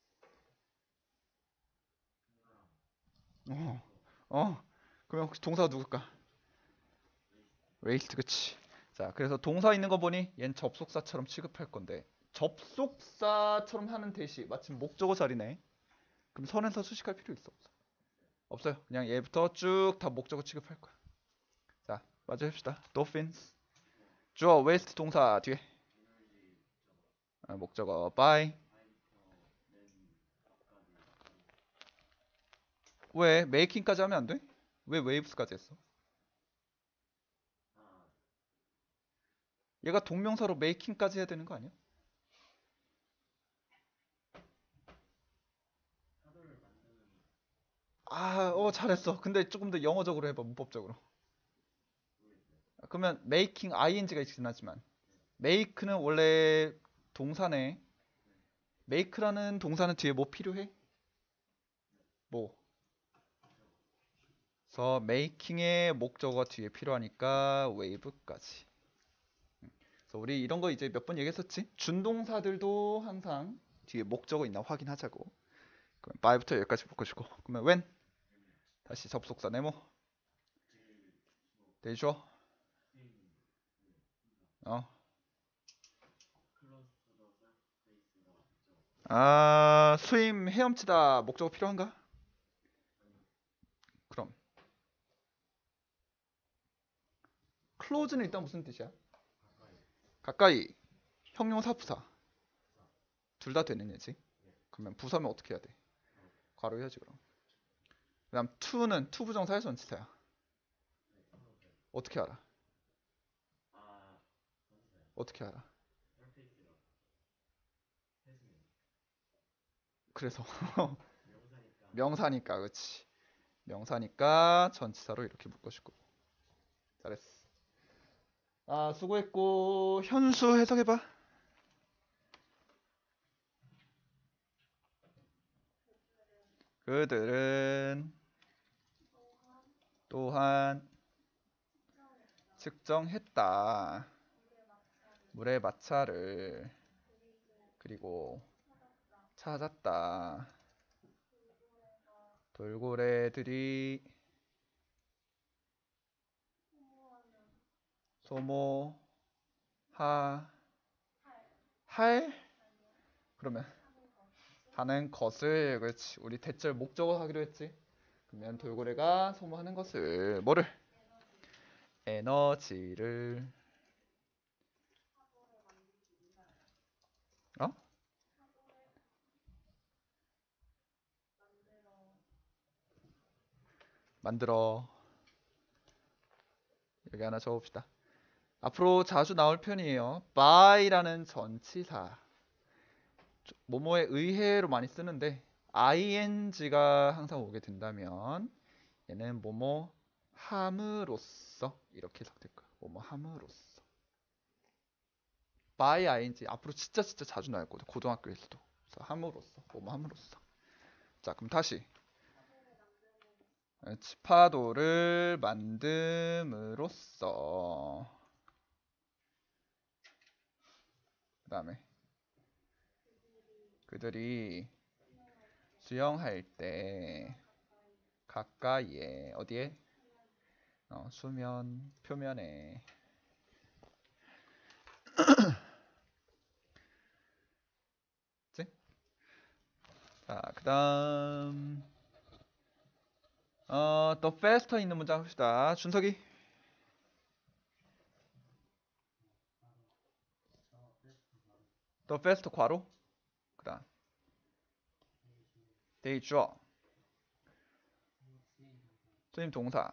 어, 어. 그러면 혹시 동사가 누굴까? waste, 그치. 자, 그래서 동사 있는 거 보니 얜 접속사처럼 취급할 건데 접속사처럼 하는 대시 마침 목적어 자리네. 그럼 선에서 수식할 필요 있어 없어? 없어요. 그냥 얘부터 쭉 다 목적어 취급할 거야. 자, 마저 해봅시다. dolphins. 주어 waste 동사 뒤에 아, 목적어 by. 왜 making까지 하면 안 돼? 왜 waves까지 했어? 얘가 동명사로 making까지 해야 되는 거 아니야? 아, 어 잘했어. 근데 조금 더 영어적으로 해봐, 문법적으로. 그러면 making ing가 있긴 하지만 make는 원래 동사네. make라는 동사는 뒤에 뭐 필요해? 뭐? 그래서 making의 목적어가 뒤에 필요하니까 wave까지. 그래서 우리 이런 거 이제 몇 번 얘기했었지? 준동사들도 항상 뒤에 목적어 있나 확인하자고. 그럼 by부터 여기까지 묶어주고. 그러면 when 다시 접속사 네모 되죠? 어. 아, 수임 헤엄치다 목적어 필요한가? 그럼 close는 일단 무슨 뜻이야? 가까이. 형용사 부사 둘 다 되는 예지. 그러면 부사면 어떻게 해야 돼? 괄호 해야지 그럼. 그다음 to는 to 부정사야 전치사야. 어떻게 알아? 어떻게 알아? 그래서 명사니까 그렇지. 명사니까 전치사로 이렇게 묶어주고. 잘했어. 아, 수고했고 현수 해석해봐. 그들은 또한 측정했다. 물의 마찰을 그리고 찾았다. 돌고래들이 소모하 할 그러면 하는 것을 그렇지. 우리 대절 목적어 하기로 했지. 그러면 돌고래가 소모하는 것을 뭐를 에너지를 어? 만들어. 여기 하나 적어봅시다. 앞으로 자주 나올 편이에요. by라는 전치사. 뭐뭐에 의해로 많이 쓰는데 ing가 항상 오게 된다면 얘는 뭐뭐 함으로써 이렇게 해석될 거야. 뭐뭐 함으로써. by ing 앞으로 진짜 진짜 자주 나올 거든. 고등학교에서도. 그래서 함으로써. 뭐뭐 함으로써. 자, 그럼 다시. 파도를 만듦으로써. 그 다음에 그들이 수영할 때 가까이에 어디에? 어, 수면 표면에. 그치? 자, 그다음 어, 더 faster 있는 문장 합시다. 준석이. 더 faster 괄호. 그다음 they 주어. 쓰임 동사.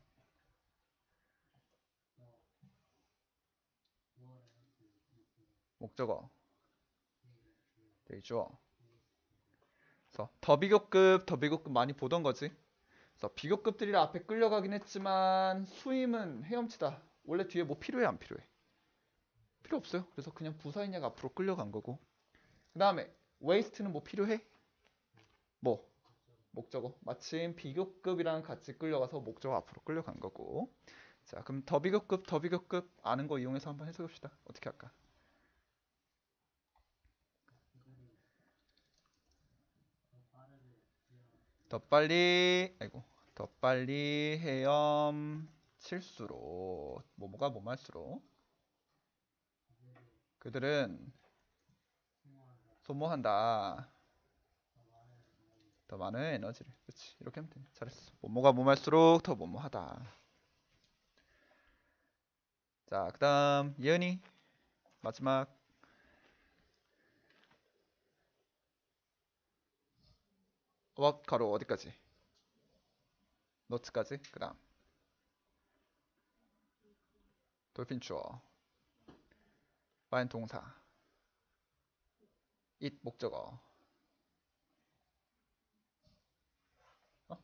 목적어. they 주어. 그래서 더 비교급, 더 비교급 많이 보던 거지. 그래서 비교급들이 앞에 끌려가긴 했지만 수임은 헤엄치다. 원래 뒤에 뭐 필요해 안 필요해? 필요 없어요. 그래서 그냥 부사인약 앞으로 끌려간 거고. 그 다음에 waste는 뭐 필요해? 뭐? 목적어. 마침 비교급이랑 같이 끌려가서 목적어 앞으로 끌려간 거고. 자, 그럼 더 비교급, 더 비교급 아는 거 이용해서 한번 해석해 봅시다. 어떻게 할까? 더 빨리, 아이고, 더 빨리 헤엄칠수록, 뭐뭐가 뭐할수록 그들은 소모한다. 더 많은 에너지를. 그렇지. 이렇게 하면 돼. 잘했어. 뭐뭐가 뭐할수록 더 뭐뭐하다. 자, 그 다음 예은이 마지막. 어, 가로 어디까지? 노트까지. 그 다음 돌핀 주어, find 동사, it 목적어. 어?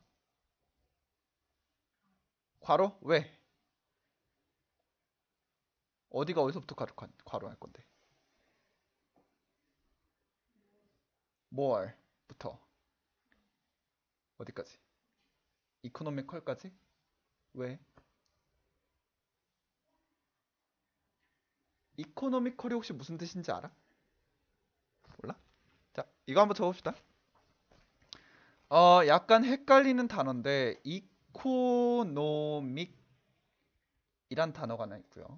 괄호? 왜? 어디가 어디서부터 괄호, 괄호 할 건데? more부터 어디까지? economical까지? 왜? economical이 혹시 무슨 뜻인지 알아? 몰라? 자, 이거 한번 적어봅시다. 어, 약간 헷갈리는 단어인데 economic이란 단어가 하나 있고요.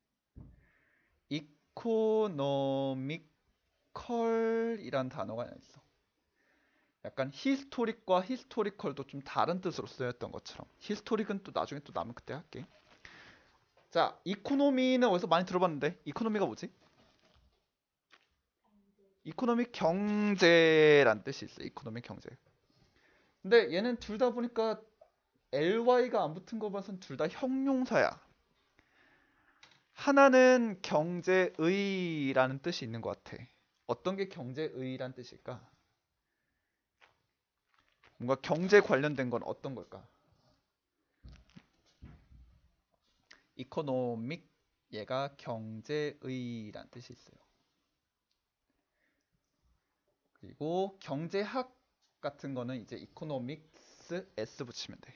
economical이란 단어가 하나 있어. 약간 historic과 historical도 좀 다른 뜻으로 쓰였던 것처럼. historic은 또 나중에 또 남은 그때 할게. 자, economy는 어디서 많이 들어봤는데 economy가 뭐지? economic 경제란 뜻이 있어. economic 경제. 근데 얘는 둘 다 보니까 ly가 안 붙은 거 봐선 둘 다 형용사야. 하나는 경제의라는 뜻이 있는 것 같아. 어떤 게 경제의란 뜻일까? 뭔가 경제 관련된 건 어떤 걸까? economic, 얘가 경제의란 뜻이 있어요. 그리고 경제학 같은 거는 이제 economics s 붙이면 돼.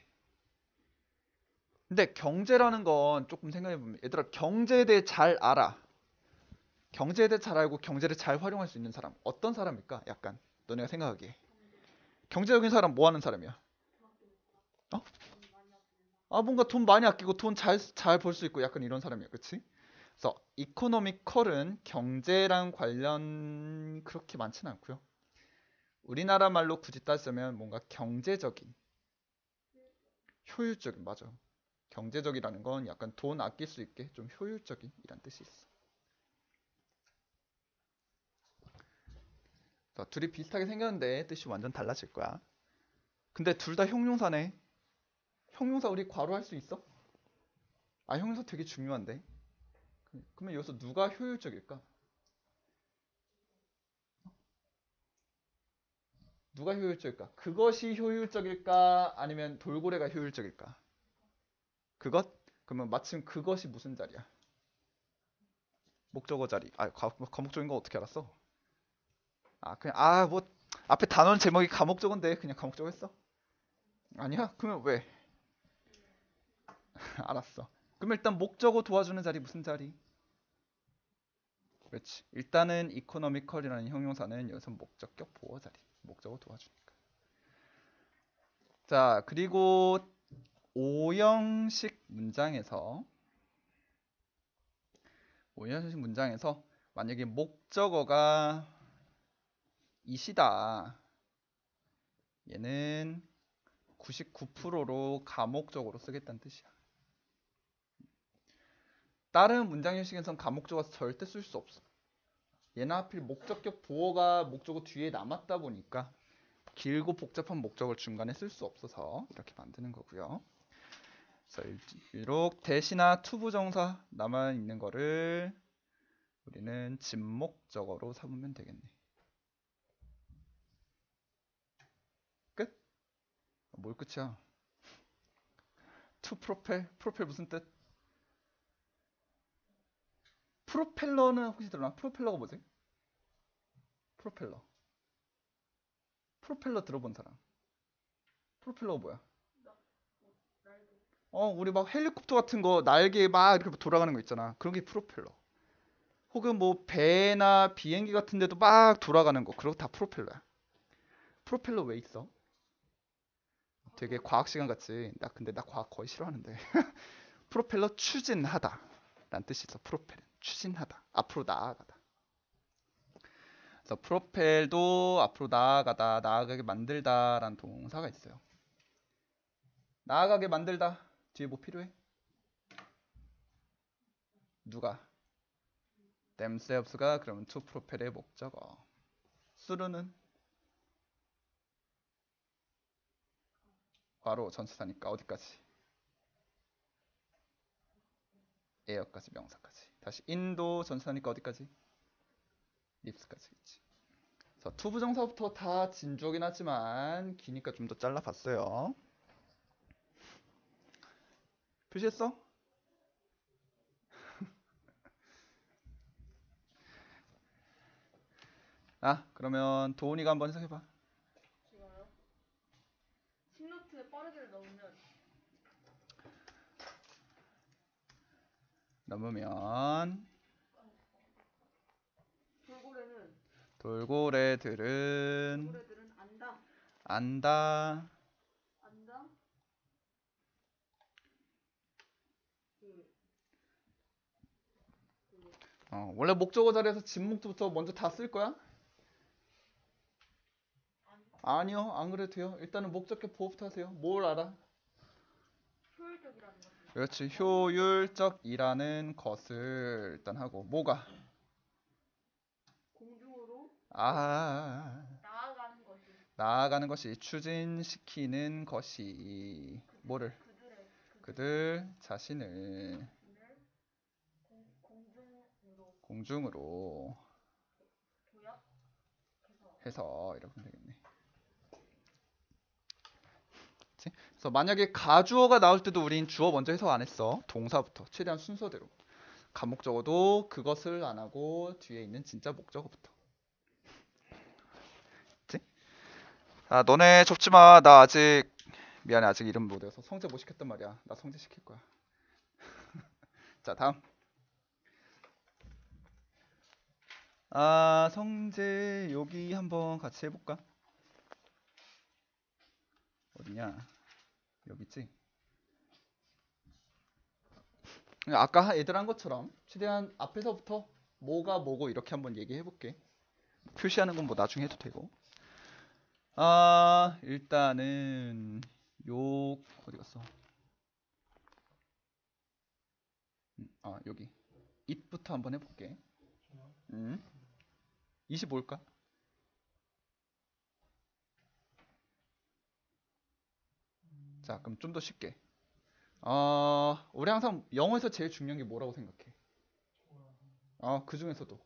근데 경제라는 건 조금 생각해보면, 얘들아, 경제에 대해 잘 알아. 경제에 대해 잘 알고 경제를 잘 활용할 수 있는 사람, 어떤 사람일까? 약간 너네가 생각하기에 경제적인 사람 뭐 하는 사람이야? 어? 아, 뭔가 돈 많이 아끼고 돈 잘 잘 벌 수 있고 약간 이런 사람이야. 그치? 그래서 economical은 경제랑 관련 그렇게 많지는 않고요. 우리나라 말로 굳이 따지자면 뭔가 경제적인, 효율적인, 맞아. 경제적이라는 건 약간 돈 아낄 수 있게 좀 효율적인 이란 뜻이 있어. 자, 둘이 비슷하게 생겼는데 뜻이 완전 달라질 거야. 근데 둘 다 형용사네. 형용사 우리 괄호할 수 있어? 아, 형용사 되게 중요한데. 그러면 여기서 누가 효율적일까? 누가 효율적일까? 그것이 효율적일까? 아니면 돌고래가 효율적일까? 그것? 그러면 마침 그것이 무슨 자리야? 목적어 자리. 아, 과, 과목적인 거 어떻게 알았어? 아, 그냥 아, 뭐 앞에 단원 제목이 과목적인데 그냥 과목적 했어? 아니야? 그러면 왜? 알았어. 그럼 일단 목적어 도와주는 자리 무슨 자리? 그렇지. 일단은 economical이라는 형용사는 여기서 목적격 보호 자리. 목적어 도와주니까. 자, 그리고 오형식 문장에서 오형식 문장에서 만약에 목적어가 이시다. 얘는 구십구 퍼센트로 가목적으로 쓰겠다는 뜻이야. 다른 문장 형식에선 가목적어서 절대 쓸 수 없어. 얘는 하필 목적격 보어가 목적어 뒤에 남았다 보니까 길고 복잡한 목적을 중간에 쓸 수 없어서 이렇게 만드는 거고요. 그래서 비록 대시나 투부정사 남아 있는 거를 우리는 진목적어로 삼으면 되겠네. 끝? 뭘 끝이야? 투 프로펠? 프로펠 무슨 뜻? 프로펠러는 혹시 들어나? 프로펠러가 뭐지? 프로펠러. 프로펠러 들어본 사람. 프로펠러가 뭐야? 나, 뭐, 날개. 어, 우리 막 헬리콥터 같은 거 날개 막 이렇게 돌아가는 거 있잖아. 그런 게 프로펠러. 혹은 뭐 배나 비행기 같은 데도 막 돌아가는 거. 그런 거 다 프로펠러야. 프로펠러 왜 있어? 되게 과학 시간 같지. 나 근데 나 과학 거의 싫어하는데. 프로펠러 추진하다 라는 뜻이 있어. 프로펠 추진하다, 앞으로 나아가다. 그래서 프로펠도 앞으로 나아가다, 나아가게 만들다 라는 동사가 있어요. 나아가게 만들다 뒤에 뭐 필요해? 누가? themselves가 그러면 to propel의 목적어. 수루는 바로 전치사니까 어디까지? 에어까지, 명사까지. 다시 인도 전치사니까 어디까지? 립스까지. 그치? 그래서 투부정사부터 다 진주어긴 하지만 기니까 좀 더 잘라봤어요. 표시했어? 아, 그러면 도훈이가 한번 해석해봐. 제가요? 십노트에 빠르게를 넣으면 넘으면 돌고래는 돌고래들은 돌고래들은 안다. 안다. 안다. 그, 그 어, 원래 목적어 자리에서 진목부터 먼저 다 쓸 거야? 안, 아니요, 안 그래도 돼요. 일단은 목적격 보호부터 하세요. 뭘 알아? 효율적이라는 것을. 그렇지, 효율적이라는 것을 일단 하고 뭐가? 공중으로 아, 나아가는 것이 나아가는 것이, 추진시키는 것이 뭐를? 그들의 그들 자신을 그들을 공, 공중으로 공중으로 도약해서 해서 이렇게 하면 되겠네. 그치? 그래서 만약에 가주어가 나올 때도 우린 주어 먼저 해석 안 했어. 동사부터 최대한 순서대로. 가목적어도 그것을 안 하고 뒤에 있는 진짜 목적어부터. 그치? 아, 너네 접지 마. 나 아직 미안해. 아직 이름 못 외워서 성재 못 시켰단 말이야. 나 성재 시킬 거야. 자, 다음. 아, 성재 여기 한번 같이 해볼까? 어디냐? 여기 있지? 아까 애들 한 것처럼 최대한 앞에서부터 뭐가 뭐고 이렇게 한번 얘기해 볼게. 표시하는 건 뭐 나중에 해도 되고. 아, 일단은 요 어디 갔어? 음, 아, 여기 it부터 한번 해볼게. 음, 이십오일까? 자, 그럼 좀 더 쉽게. 어, 우리 항상 영어에서 제일 중요한 게 뭐라고 생각해? 어, 그 중에서도.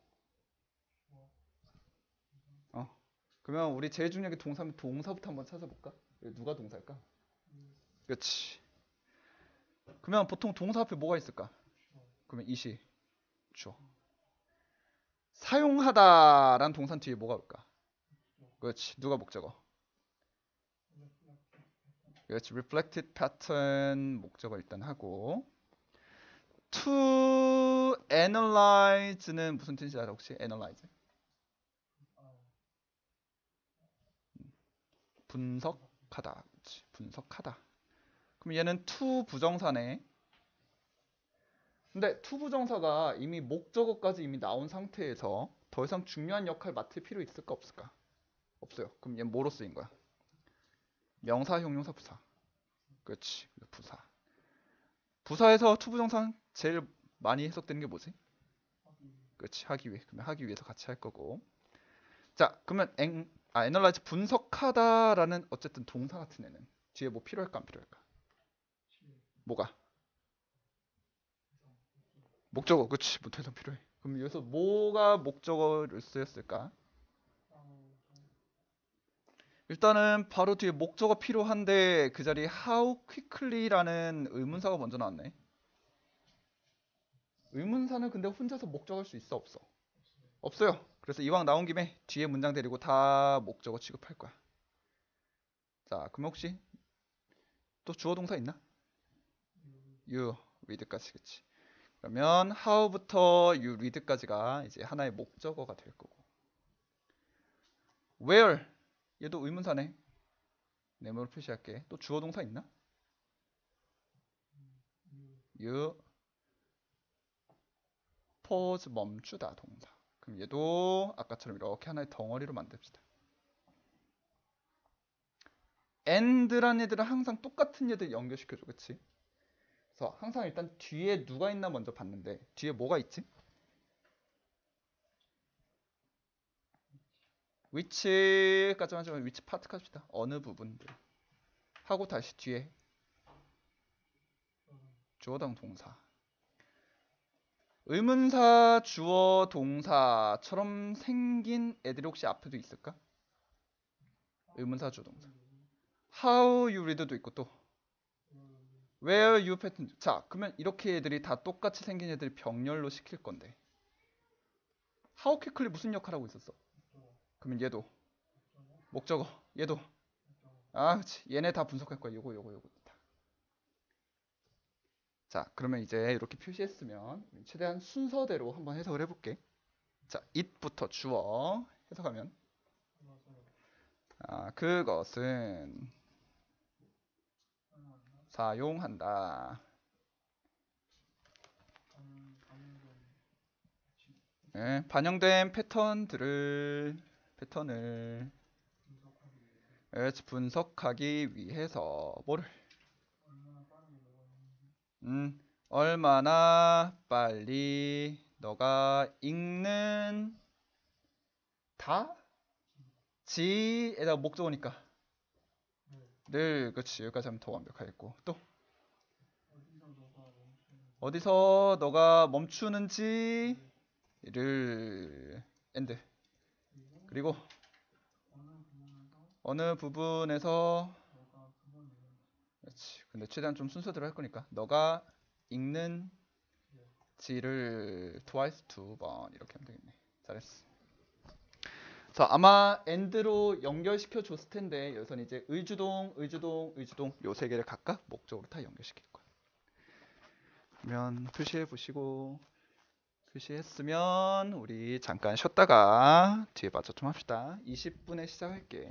어, 그러면 우리 제일 중요한 게 동사면 동사부터 한번 찾아볼까? 누가 동사일까? 그렇지. 그러면 보통 동사 앞에 뭐가 있을까? 그러면 이시, 주어. 사용하다란 동사 뒤에 뭐가 올까? 그렇지. 누가 목적어? 그렇지. reflected pattern 목적어 일단 하고. to analyze는 무슨 뜻인지 알아 혹시? analyze? 분석하다. 그렇지. 분석하다. 그럼 얘는 to 부정사네. 근데 to 부정사가 이미 목적어까지 이미 나온 상태에서 더 이상 중요한 역할 맡을 필요 있을까 없을까? 없어요. 그럼 얘는 뭐로 쓰인 거야? 명사, 형용사, 부사. 그렇지. 부사. 부사에서 to 부정사 제일 많이 해석되는 게 뭐지? 그렇지. 하기 위해. 그러면 하기 위해서 같이 할 거고. 자, 그러면 앵, 아, 애널라이즈 분석하다라는 어쨌든 동사 같은 애는 뒤에 뭐 필요할까 안 필요할까? 뭐가? 목적어. 그렇지. 뭐 대상 필요해. 그럼 여기서 뭐가 목적어를 쓰였을까? 일단은 바로 뒤에 목적어 필요한데 그 자리에 how quickly라는 의문사가 먼저 나왔네. 의문사는 근데 혼자서 목적할 수 있어 없어? 없어요. 그래서 이왕 나온 김에 뒤에 문장 데리고 다 목적어 취급할 거야. 자, 그럼 혹시 또 주어 동사 있나? you read까지, 그치? 그러면 how부터 you read까지가 이제 하나의 목적어가 될 거고. where 얘도 의문사네. 네모로 표시할게. 또 주어 동사 있나? you pause 멈추다 동사. 그럼 얘도 아까처럼 이렇게 하나의 덩어리로 만듭시다. and라는 애들은 항상 똑같은 애들 연결시켜줘, 그치? 그래서 항상 일단 뒤에 누가 있나 먼저 봤는데 뒤에 뭐가 있지? which까지 하지만 which 파트 합시다. 어느 부분들 하고 다시 뒤에 주어당 동사. 의문사 주어 동사처럼 생긴 애들이 혹시 앞에도 있을까? 의문사 주어 동사. how you read도 있고 또 where you pattern. 자, 그러면 이렇게 애들이 다 똑같이 생긴 애들이 병렬로 시킬 건데 how quickly 무슨 역할 하고 있었어? 그러면 얘도 목적어. 얘도 아, 그치. 얘네 다 분석할 거야. 요거 요거 요거 다. 자, 그러면 이제 이렇게 표시했으면 최대한 순서대로 한번 해석을 해볼게. 자, it부터 주어 해석하면 아, 그것은 사용한다. 네, 반영된 패턴들을 패턴을 예, 분석하기 위해서 뭐를 음, 얼마나 빨리 너가 읽는 다 지에다 목적어니까 늘 그렇지. 여기까지 하면 더 완벽하겠고 또 어디서 너가 멈추는지를 엔드 그리고 어느 부분에서 그렇지. 근데 최대한 좀 순서대로 할 거니까 너가 읽는 지를 twice 두 번 이렇게 하면 되겠네. 잘했어. 자, 아마 end로 연결시켜 줬을 텐데 여기서는 이제 의주동, 의주동, 의주동 요 세 개를 각각 목적으로 다 연결시킬 거야. 그러면 표시해 보시고 표시했으면 우리 잠깐 쉬었다가 뒤에 마저 좀 합시다. 이십 분에 시작할게.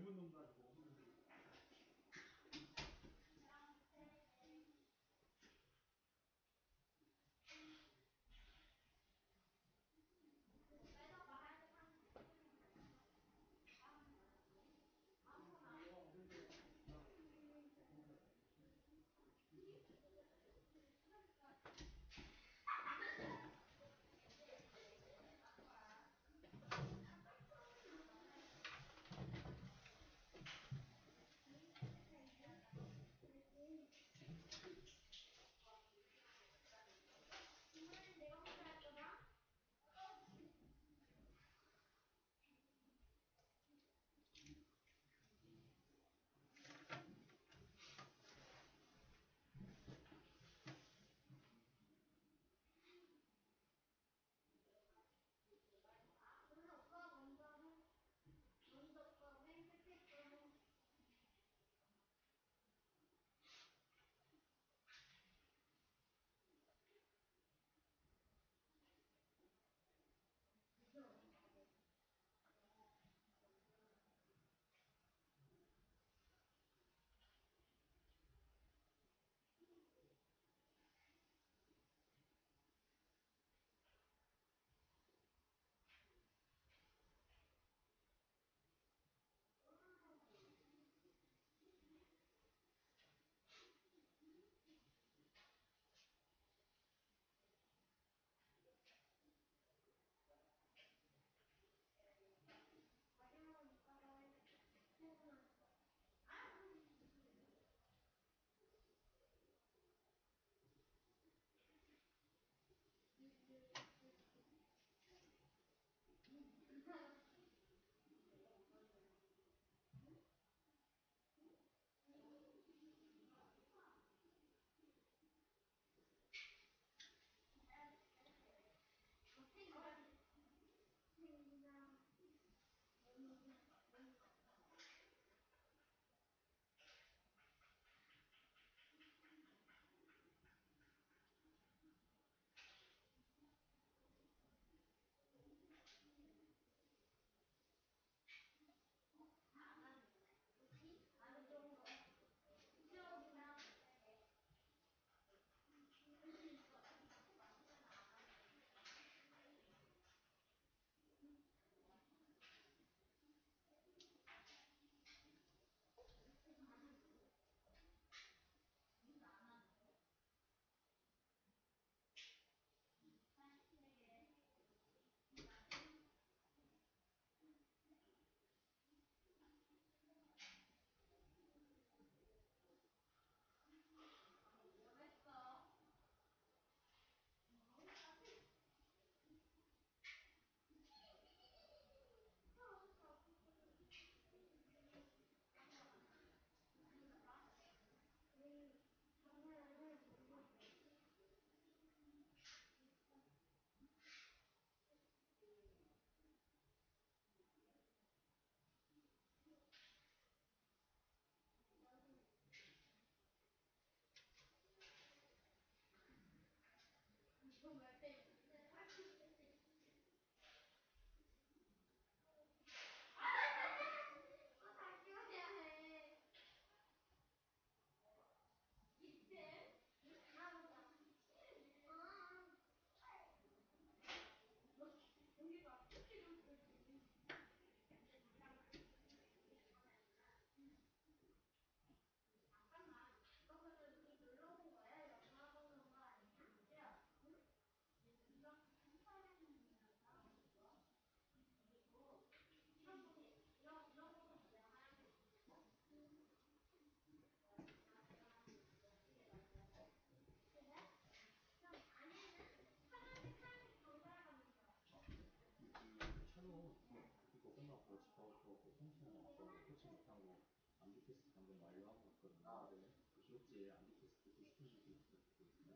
차로 이거 끝나고 집하고 그 통신하러 왔었는데 터치 못하고 암기 테스트 방금 완료하고 왔거든요. 아, 네. 그 기록지에 암기 테스트 구십 분 정도 있거든요.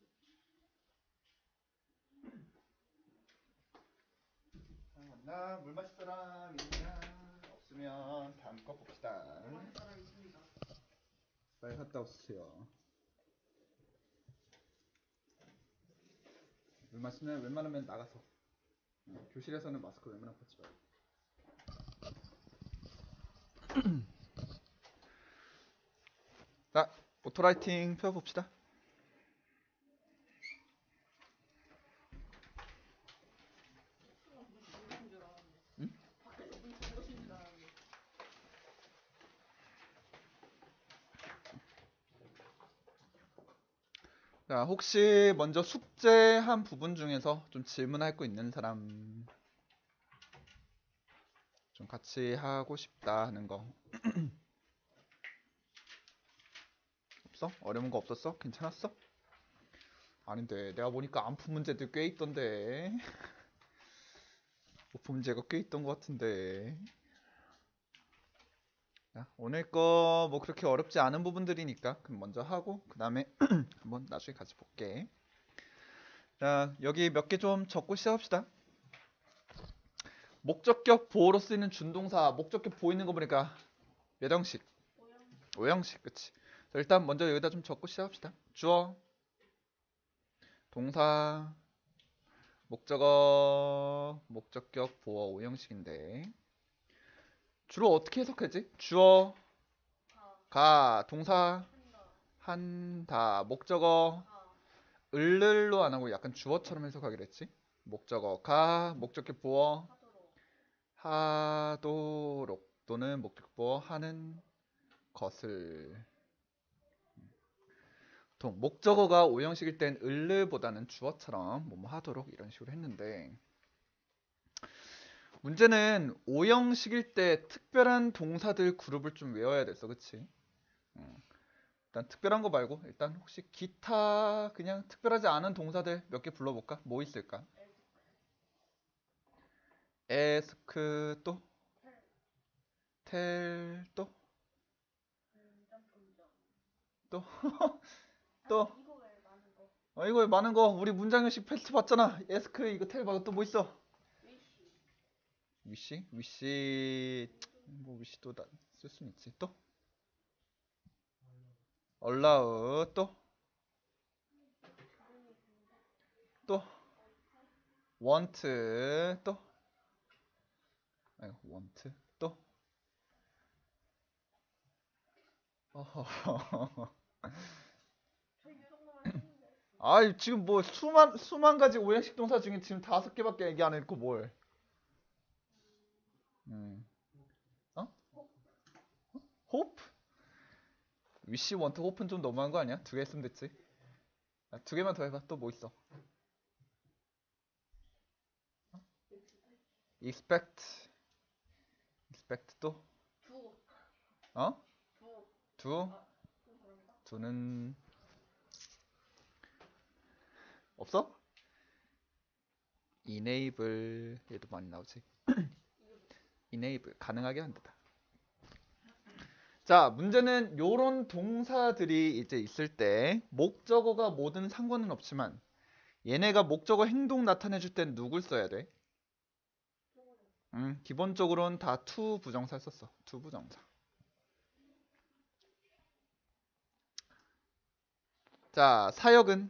나 물 마실 사람 있냐? 없으면 다음 거 봅시다. 맞을 사람 있습니다. 빨리 갔다 오세요. 물 마시면 웬만하면 나가서. 응, 교실에서는 마스크 웬만하면 벗지 말고. 자, 오토라이팅 펴봅시다. 응? 자, 혹시 먼저 숙제한 부분 중에서 좀 질문할 거 있는 사람, 좀 같이 하고 싶다 하는 거 없어? 어려운 거 없었어? 괜찮았어? 아닌데 내가 보니까 안 푼 문제들 꽤 있던데. 못 푼 문제가 꽤 있던 것 같은데. 자, 오늘 거 뭐 그렇게 어렵지 않은 부분들이니까 그럼 먼저 하고 그 다음에 한번 나중에 같이 볼게. 자, 여기 몇 개 좀 적고 시작합시다. 목적격 보호로 쓰이는 준동사, 목적격 보이는 거 보니까 몇 형식? 오영 오 형식, 그치? 자, 일단 먼저 여기다 좀 적고 시작합시다. 주어, 동사, 목적어, 목적격 보호 오 형식인데 주로 어떻게 해석하지? 주어, 가 가, 동사, 한다 한다, 목적어, 가 을를로 안 하고 약간 주어처럼 해석하기로 했지? 목적어, 가, 목적격 보어, 하도록 하도록 또는 목적격 보어 하는 것을. 보통 목적어가 오 형식일 땐 을르보다는 주어처럼 뭐뭐 하도록 이런 식으로 했는데 문제는 오 형식일 때 특별한 동사들 그룹을 좀 외워야 됐어, 그치? 음, 일단 특별한 거 말고 일단 혹시 기타 그냥 특별하지 않은 동사들 몇 개 불러볼까? 뭐 있을까? 에스크 또? 텔 또? 또? 또? 이거 왜 많은 거 어, 이거 많은 거 우리 문장형식 패스트 봤잖아. 에스크 이거 텔 말고 또 뭐 있어? 위시 위시? 위시 뭐 위시도 쓸 수는 있지. 또? allow 또? 또? want 또? 아이고 want 또? 어허. 저희 이 정도만 했는데 아이 지금 뭐 수만 수만 가지 오형식 동사 중에 지금 다섯 개밖에 얘기 안 했고 뭘? 음. 어? hope? wish, want, hope는 좀 너무한 거 아니야? 두 개 했으면 됐지. 야, 두 개만 더 해봐. 또 뭐 있어? expect, expect 또? 두 어? 두 두? 아, 좀 다른가? 두는 없어? enable 얘도 많이 나오지. enable 가능하게 한다. 자, 문제는 요런 동사들이 이제 있을 때 목적어가 뭐든 상관은 없지만 얘네가 목적어 행동 나타내줄 땐 누굴 써야 돼? 음, 기본적으로는 다 to 부정사 썼어. to 부정사. 자, 사역은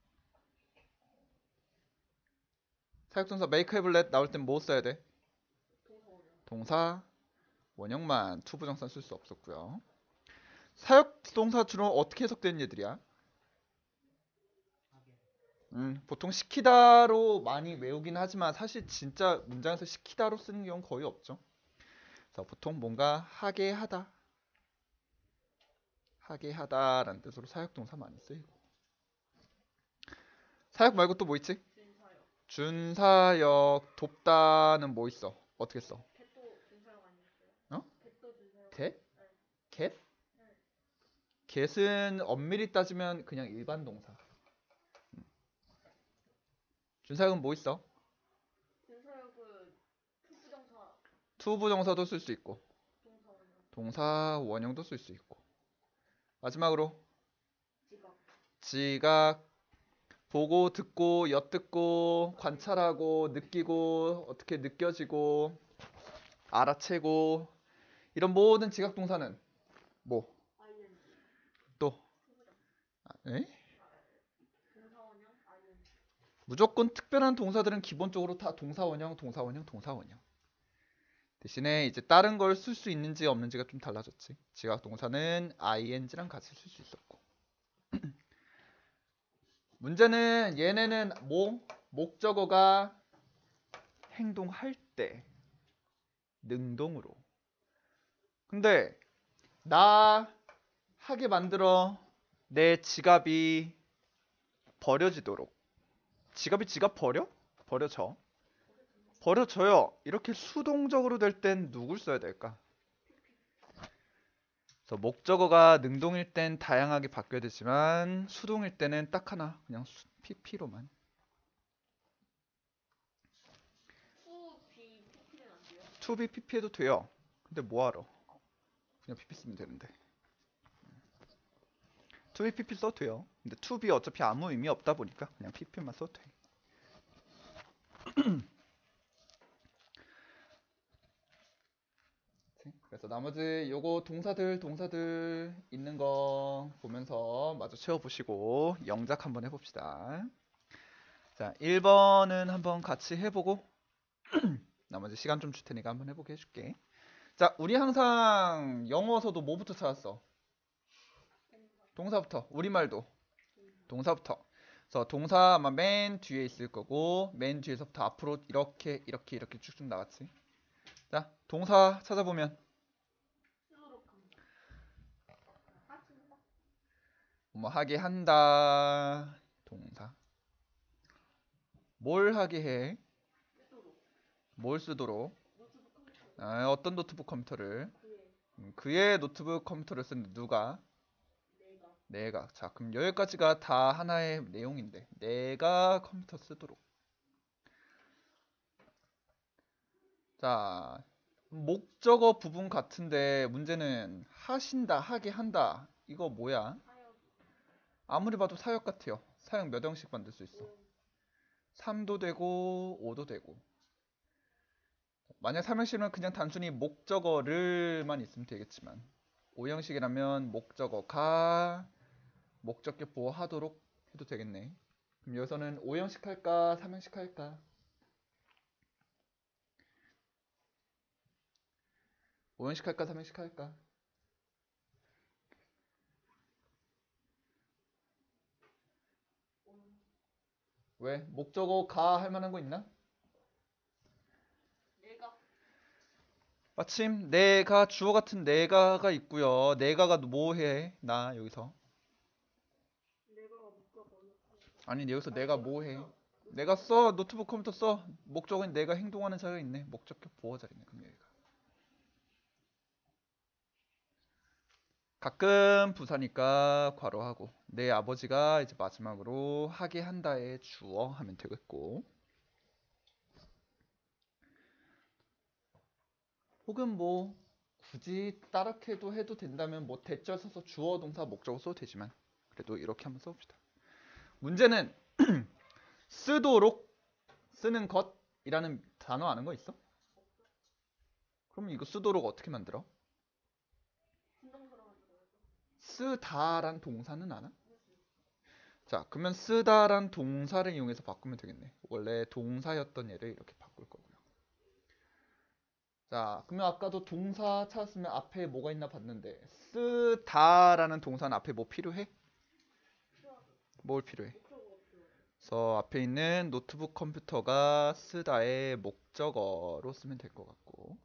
사역동사 make, have, let 나올 땐 뭐 써야 돼? 동사 원형만 to 부정사 쓸 수 없었고요. 사역동사 주로 어떻게 해석되는 얘들이야? 음, 보통 시키다로 많이 외우긴 하지만 사실 진짜 문장에서 시키다로 쓰는 경우는 거의 없죠. 그래서 보통 뭔가 하게 하다, 하게 하다라는 뜻으로 사역동사 많이 쓰이고. 사역 말고 또 뭐 있지? 준사역 준사역, 돕다는 뭐 있어? 어떻게 써? 겟도 준사역 아니었어요? 어? 겟도 준사역 get? 네. get? 네. get은 엄밀히 따지면 그냥 일반 동사. 준사역은 뭐 있어? 준사역은 투부정사 to 부정사도 쓸 수 있고 동사 원형 동사 원형도 쓸 수 있고 마지막으로 지각 지각 보고 듣고 엿듣고 관찰하고 느끼고 어떻게 느껴지고 알아채고 이런 모든 지각 동사는 뭐? 아이엔지 또? 투부정 아, 에? 동사 원형 아이엔지 무조건 특별한 동사들은 기본적으로 다 동사 원형 동사 원형 동사 원형. 대신에 이제 다른 걸 쓸 수 있는지 없는지가 좀 달라졌지. 지각 동사는 ing랑 같이 쓸 수 있었고. 문제는 얘네는 뭐? 목적어가 행동할 때 능동으로. 근데 나 하게 만들어 내 지갑이 버려지도록. 지갑이 지갑 버려? 버려져. 버려져요. 이렇게 수동적으로 될 땐 누굴 써야 될까? 그래서 목적어가 능동일 땐 다양하게 바뀌어야 되지만 수동일 때는 딱 하나, 그냥 피피로만. 수, 비, 피피는 안 돼요? to be pp 해도 돼요. 근데 뭐하러? 그냥 pp 쓰면 되는데. to be pp 써도 돼요. 근데 to be 어차피 아무 의미 없다 보니까 그냥 pp만 써도 돼. 그래서 나머지 요거 동사들 동사들 있는 거 보면서 마저 채워보시고 영작 한번 해봅시다. 자, 일 번은 한번 같이 해보고 나머지 시간 좀 줄 테니까 한번 해보게 해줄게. 자, 우리 항상 영어서도 뭐부터 찾았어? 동사부터. 우리말도 동사부터. 그래서 동사 아마 맨 뒤에 있을 거고 맨 뒤에서부터 앞으로 이렇게 이렇게 이렇게 쭉쭉 나갔지. 자, 동사 찾아보면 쓰도록 합니다. 하신다. 뭐 하게 한다. 동사. 뭘 하게 해? 쓰도록. 뭘 쓰도록? 노트북 컴퓨터. 아, 어떤 노트북 컴퓨터를? 그의. 음, 그의 노트북 컴퓨터를 쓰는 누가? 내가. 내가. 자, 그럼 여기까지가 다 하나의 내용인데 내가 컴퓨터 쓰도록. 자, 목적어 부분 같은데 문제는 하신다, 하게 한다. 이거 뭐야? 사역. 아무리 봐도 사역 같아요. 사역 몇 형씩 만들 수 있어? 오용. 삼도 되고 오도 되고. 만약 삼형식이면 그냥 단순히 목적어를만 있으면 되겠지만 오형식이라면 목적어가 목적격 보호하도록 해도 되겠네. 그럼 여기서는 오형식 할까 삼형식 할까? 오형식 할까 삼형식 할까? 오용. 왜? 목적어 가 할 만한 거 있나? 내가. 마침 내가 주어 같은 내가가 있고요. 내가가 뭐 해? 나 여기서. 내가 목적어는. 아니 여기서 내가 뭐 해? 내가 써. 노트북 컴퓨터 써. 목적어는 내가 행동하는 자리가 있네. 목적격 보호 자리네. 그럼 여기가. 가끔 부사니까 괄호하고 내 아버지가 이제 마지막으로 하게 한다의 주어 하면 되겠고 혹은 뭐 굳이 따르게도 해도 된다면 뭐 대절 써서 주어 동사 목적어 써도 되지만 그래도 이렇게 한번 써봅시다. 문제는 쓰도록 쓰는 것이라는 단어 아는 거 있어? 그럼 이거 쓰도록 어떻게 만들어? 분동사로 만들어야죠. 쓰다란 동사는 아나? 자, 그러면 쓰다란 동사를 이용해서 바꾸면 되겠네. 원래 동사였던 얘를 이렇게 바꿀 거고요. 자, 그러면 아까도 동사 찾았으면 앞에 뭐가 있나 봤는데 쓰다라는 동사는 앞에 뭐 필요해? 필요하죠. 뭘 필요해? 목적어가 필요해요. 그래서 앞에 있는 노트북 컴퓨터가 쓰다의 목적어로 쓰면 될 것 같고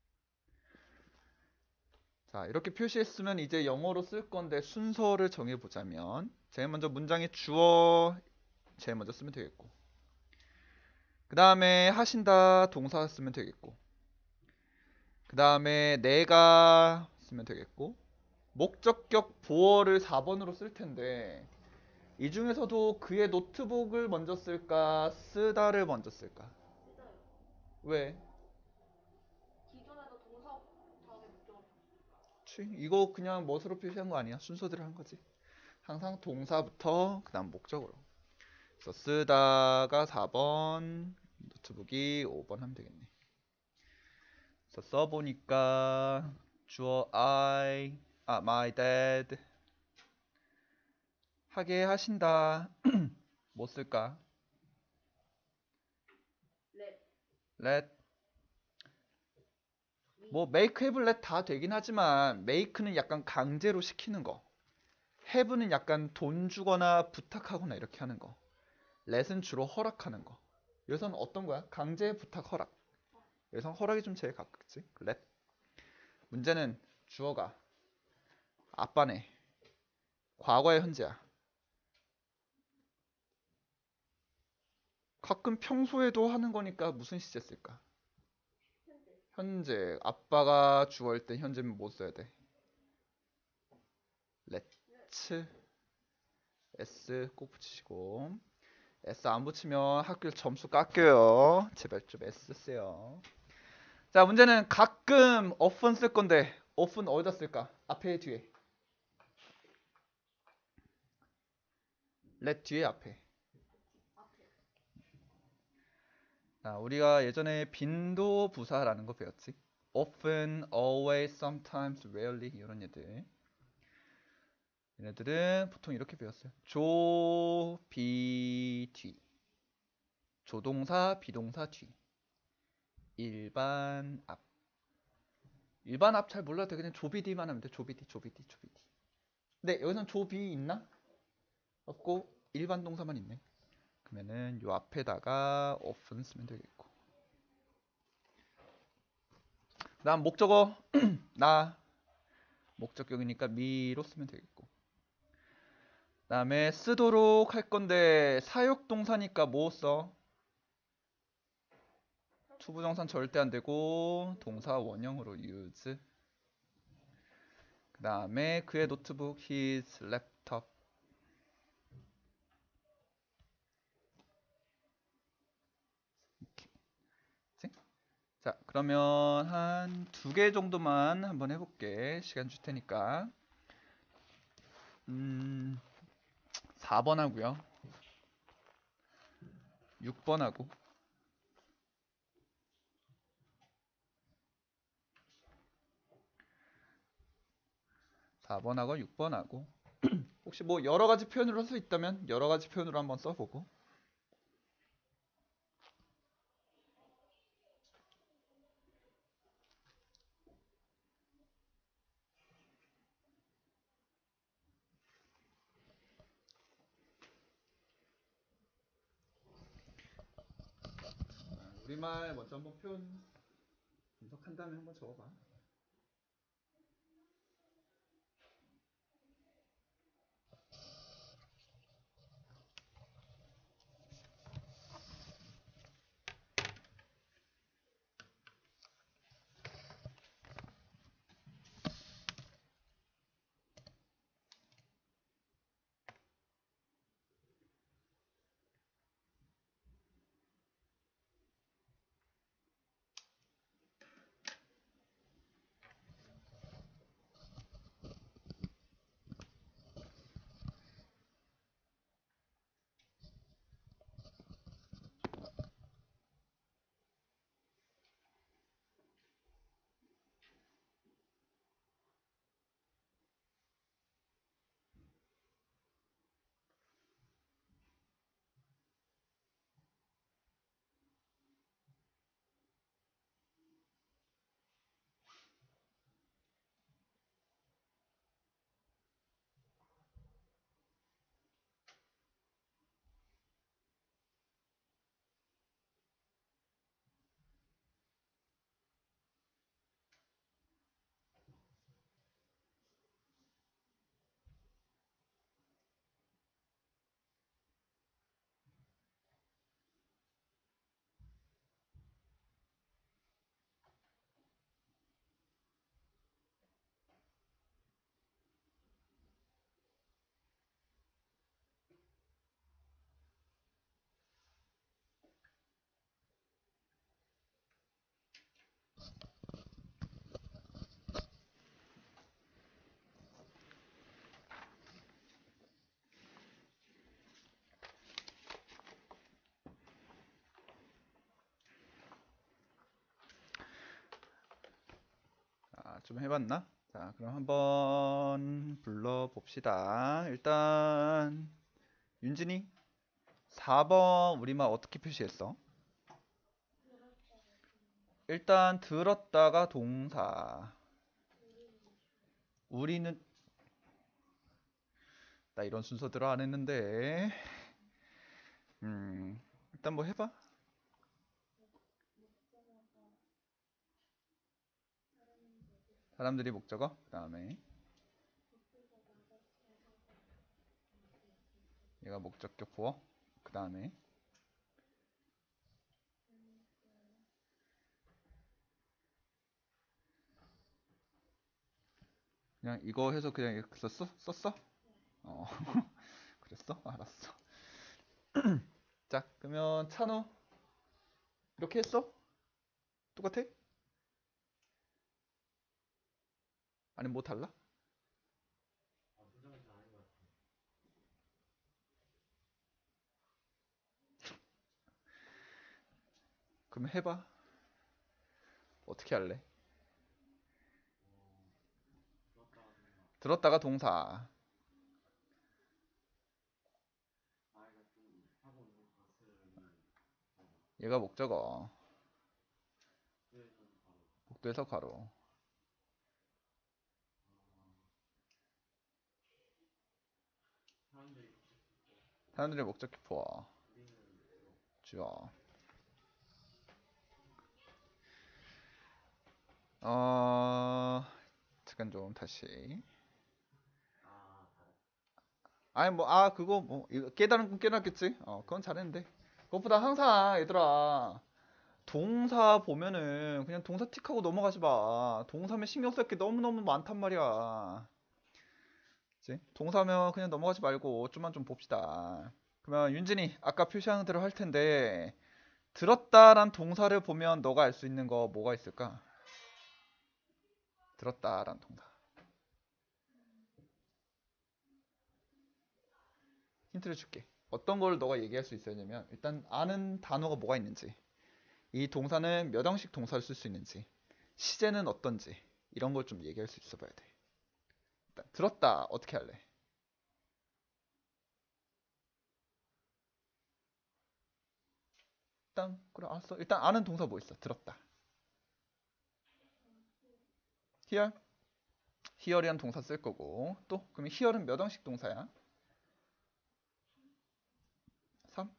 자, 이렇게 표시했으면 이제 영어로 쓸 건데 순서를 정해보자면 제일 먼저 문장의 주어 제일 먼저 쓰면 되겠고 그 다음에 하신다 동사 쓰면 되겠고 그 다음에 내가 쓰면 되겠고 목적격 보어를 사 번으로 쓸 텐데 이 중에서도 그의 노트북을 먼저 쓸까 쓰다를 먼저 쓸까? 쓰다요. 왜? 기존에도 동사 다음에 목적어. 치, 이거 그냥 멋으로 표시한 거 아니야? 순서대로 한 거지. 항상 동사부터 그 다음 목적으로. 그래서 쓰다가 사 번, 노트북이 오 번 하면 되겠네. 그래서 써보니까 주어 I, 아 my dad 하게 하신다. 뭐 쓸까? 렛. let 뭐 make, have, let 다 되긴 하지만 make는 약간 강제로 시키는 거, have는 약간 돈 주거나 부탁하거나 이렇게 하는 거, let은 주로 허락하는 거. 여기서는 어떤 거야? 강제, 부탁, 허락. 여기서 허락이 좀 제일 가깝지. let. 문제는 주어가 아빠네. 과거의 현재야. 가끔 평소에도 하는 거니까 무슨 시제 쓸까? 현재. 아빠가 주어일 때 현재는 뭐 써야 돼? let's. s 꼭 붙이시고. S 안 붙이면 학교 점수 깎여요. 제발 좀 S 쓰세요. 자, 문제는 가끔 often 쓸 건데 often 어디다 쓸까? 앞에 뒤에. let 뒤에 앞에. 앞에. 자, 우리가 예전에 빈도 부사라는 거 배웠지. often, always, sometimes, rarely 이런 얘들. 얘네들은 보통 이렇게 배웠어요. 조, 비, 뒤. 조동사, 비동사 뒤. 일반 앞. 일반 앞 잘 몰라도 돼. 그냥 조비디만 하면 돼. 조비디, 조비디, 조비디. 근데 여기선 조비 있나? 없고 일반 동사만 있네. 그러면은 요 앞에다가 often 쓰면 되겠고. 그다음 목적어 나 목적격이니까 me로 쓰면 되겠고. 그다음에 쓰도록 할 건데 사역 동사니까 뭐 써? 투부정사는 절대 안 되고 동사 원형으로 use. 그다음에 그의 노트북 his laptop. 자, 그러면 한 두 개 정도만 한번 해볼게. 시간 줄 테니까. 음, 사 번 하고요. 육 번 하고. 사 번 하고 육 번 하고. 혹시 뭐 여러 가지 표현으로 할 수 있다면 여러 가지 표현으로 한번 써보고. 우리말 먼저 한번 표현 분석한 다음에 한번 적어봐. 자, 좀 해봤나? 자, 그럼 한번 불러봅시다. 일단 윤진이 사 번 우리말 어떻게 표시했어? 일단 들었다가 동사. 우리는 나 이런 순서대로 안 했는데. 음, 일단 뭐 해봐. 사람들이 목적어. 그 다음에 얘가 목적격 보어. 그 다음에 그냥 이거 해서 그냥 이렇게 썼어? 썼어? 어. 그랬어? 알았어. 자, 그러면 찬우 이렇게 했어? 똑같아? 아니 뭐 달라? 아, 분장은 잘 아닌 것 같아. 그럼 해봐. 어떻게 할래? 어, 들었다가 동사. 들었다가 동사. 아이가 좀 하고 있는 것을 어, 얘가 목적어. 그에서는 바로 복도에서 괄호. 어, 사람들이 목적했고 사람들의 목적격 보어. 우리는 주어. 주어. 어, 잠깐 좀 다시. 아, 잘했어. 아니 뭐 아 그거 뭐 이거 깨달은 건 깨달았겠지. 어, 그건 잘했는데. 그것보다 항상 얘들아 동사 보면은 그냥 동사 틱하고 넘어가지 마. 동사면 신경 쓸 게 너무너무 많단 말이야. 그치? 동사면 그냥 넘어가지 말고 좀만 좀 봅시다. 그러면 윤진이 아까 표시한 대로 할 텐데 들었다란 동사를 보면 너가 알 수 있는 거 뭐가 있을까? 들었다란 동사. 힌트를 줄게. 어떤 걸 너가 얘기할 수 있어야냐면 일단 아는 단어가 뭐가 있는지, 이 동사는 몇 형식 동사를 쓸 수 있는지, 시제는 어떤지 이런 걸 좀 얘기할 수 있어 봐야 돼. 일단 들었다 어떻게 할래? 일단 그래 알았어. 일단 아는 동사 뭐 있어? 들었다. hear? hear이란 동사 쓸 거고 또 그러면 hear은 몇 형식 동사야? 삼?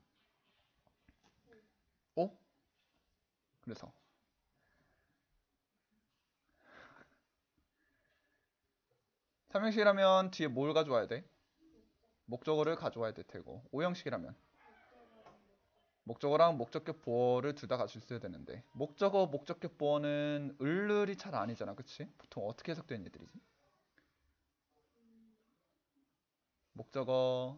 오? 그래서 삼형식이라면 뒤에 뭘 가져와야 돼? 목적어를 가져와야 될 테고 오형식이라면 목적어랑 목적격 보어를 둘 다 가질 수 있어야 되는데 목적어, 목적격 보어는 을을이 잘 아니잖아. 그치? 보통 어떻게 해석되는 애들이지? 목적어,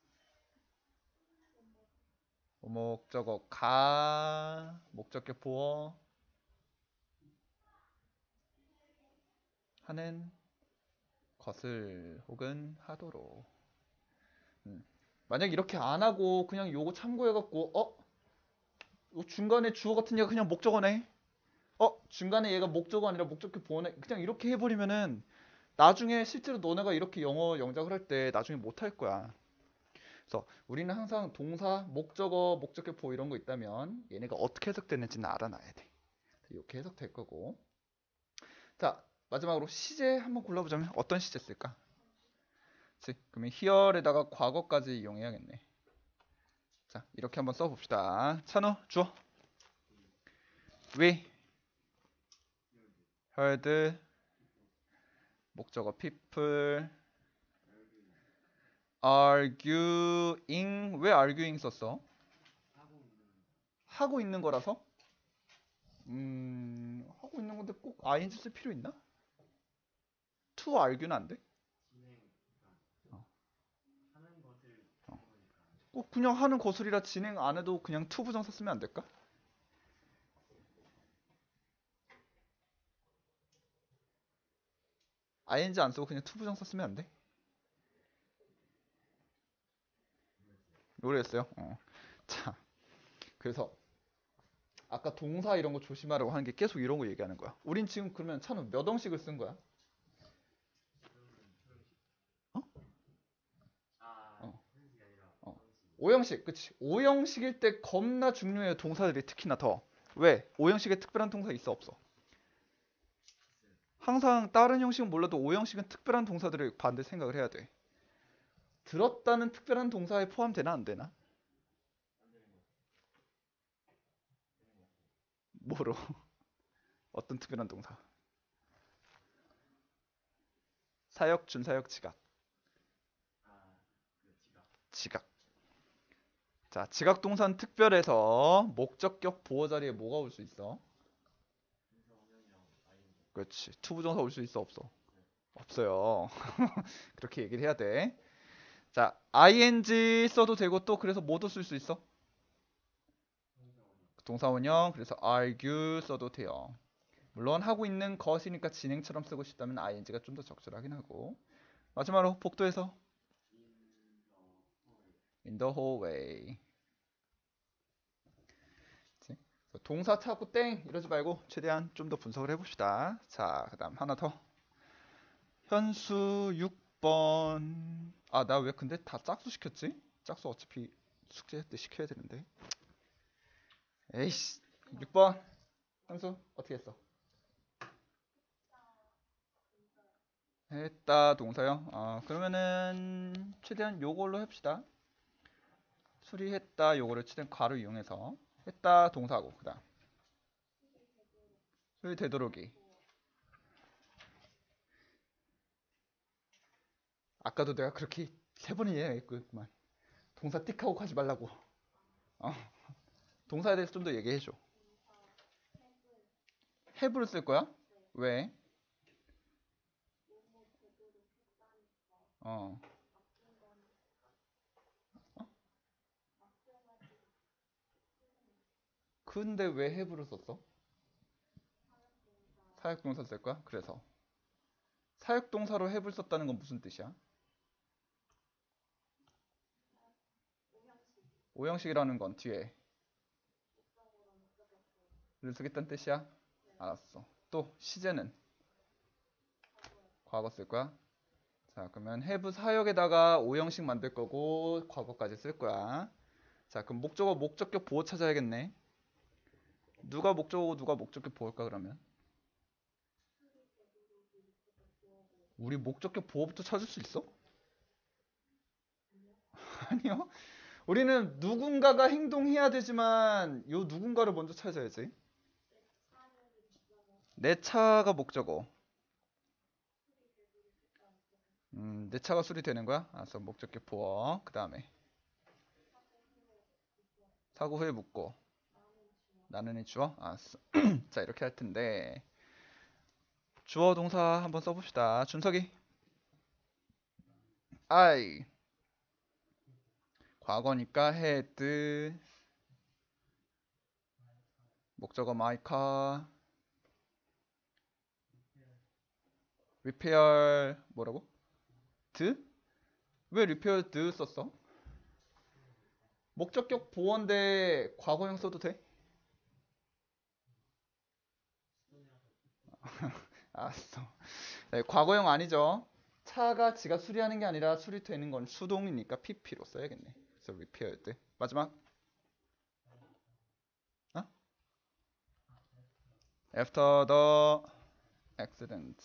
목적어 가, 목적격 보어 하는 것을 혹은 하도록. 음. 만약 이렇게 안 하고 그냥 요거 참고해갖고 어? 요 중간에 주어 같은 얘가 그냥 목적어네. 어? 중간에 얘가 목적어 아니라 목적격 보어네. 그냥 이렇게 해버리면은 나중에 실제로 너네가 이렇게 영어 영작을 할 때 나중에 못할 거야. 그래서 우리는 항상 동사, 목적어, 목적격 보어 이런 거 있다면 얘네가 어떻게 해석되는지는 알아놔야 돼. 이렇게 해석될 거고. 자, 마지막으로 시제 한번 골라보자면 어떤 시제 쓸까? 그치? 그러면 here에다가 과거까지 이용해야겠네. 자, 이렇게 한번 써봅시다. 찬우, 주어. We heard 목적어 people arguing. 왜 arguing 썼어? 하고 있는 하고 있는 거라서? 음, 하고 있는 건데 꼭 아이엔지 쓸 필요 있나? to argu는 안 돼? 진행, 그러니까 어. 하는 것을 어. 하는 거니까. 꼭 그냥 하는 거술이라 진행 안 해도 그냥 to 부정사 쓰면 안 될까? 아이엔지 안 쓰고 그냥 to 부정사 쓰면 안 돼? 모르겠어요. 어. 자, 그래서 아까 동사 이런 거 조심하라고 하는 게 계속 이런 거 얘기하는 거야. 우린 지금 그러면 찬우 몇 형식을 쓴 거야? 그러면 소형식. 어? 아, 어. 소형식이 아니라 어. 소형식. 오형식, 그치? 오형식일 때 겁나 중요해요. 동사들이 특히나 더. 왜? 오형식에 특별한 동사 있어 없어? 항상 다른 형식은 몰라도 오형식은 특별한 동사들을 반드시 생각을 해야 돼. 들었다는 특별한 동사에 포함되나 안 되나? 뭐로? 어떤 특별한 동사? 사역, 준사역, 지각. 지각. 자, 지각 동사는 특별해서 목적격 보어 자리에 뭐가 올 수 있어? 그렇지. 투부정사 올 수 있어 없어? 없어요. 그렇게 얘기를 해야 돼. 자, ing 써도 되고 또 그래서 뭐도 쓸 수 있어? 동사원형. 그래서 argue 써도 돼요. 물론 하고 있는 것이니까 진행처럼 쓰고 싶다면 ing가 좀 더 적절하긴 하고. 마지막으로 복도에서 in the hallway. 그치? 동사 찾고 땡 이러지 말고 최대한 좀 더 분석을 해봅시다. 자, 그 다음 하나 더. 현수 육 번. 아, 나 왜 근데 다 짝수 시켰지? 짝수 어차피 숙제 때 시켜야 되는데. 에이씨. 육 번. 현수 어떻게 했어? 했다 동사요? 아, 그러면은 최대한 요걸로 합시다. 수리했다 요거를 최대한 괄호 이용해서 했다 동사고 그 다음 수리 되도록이. 아까도 내가 그렇게 세 번이나 했구만. 동사 띡하고 가지 말라고. 어. 동사에 대해서 좀 더 얘기해줘. have를 쓸 거야? 왜? 어. 어? 근데 왜 have를 썼어? 사역동사 쓸 거야? 그래서 사역동사로 have를 썼다는 건 무슨 뜻이야? 오형식이라는 건 뒤에 를 쓰겠다는 뜻이야? 알았어. 또 시제는 과거 쓸 거야? 자, 그러면 have 사역에다가 오형식 만들 거고 과거까지 쓸 거야. 자, 그럼 목적어 목적격 보호 찾아야겠네. 누가 목적어고 누가 목적격 보호일까 그러면? 우리 목적격 보호부터 찾을 수 있어? 아니요. 우리는 누군가가 행동해야 되지만 요 누군가를 먼저 찾아야지. 내 차가 목적어. 음, 내 차가 수리되는 거야? 알았어. 목적격 보호. 그 다음에 사고 후에 묻고 나는 이 주어? 알았어. 자, 이렇게 할 텐데 주어 동사 한번 써봅시다. 준석이 I 과거니까 had 목적어 my car repair 뭐라고? 드? 왜 repair 드 썼어? 목적격 보어인데 과거형 써도 돼? 알았어. 네, 과거형 아니죠. 차가 지가 수리하는 게 아니라 수리되는 건 수동이니까 피피로 써야겠네. 그래서 repaired. 마지막. 어? After the accident.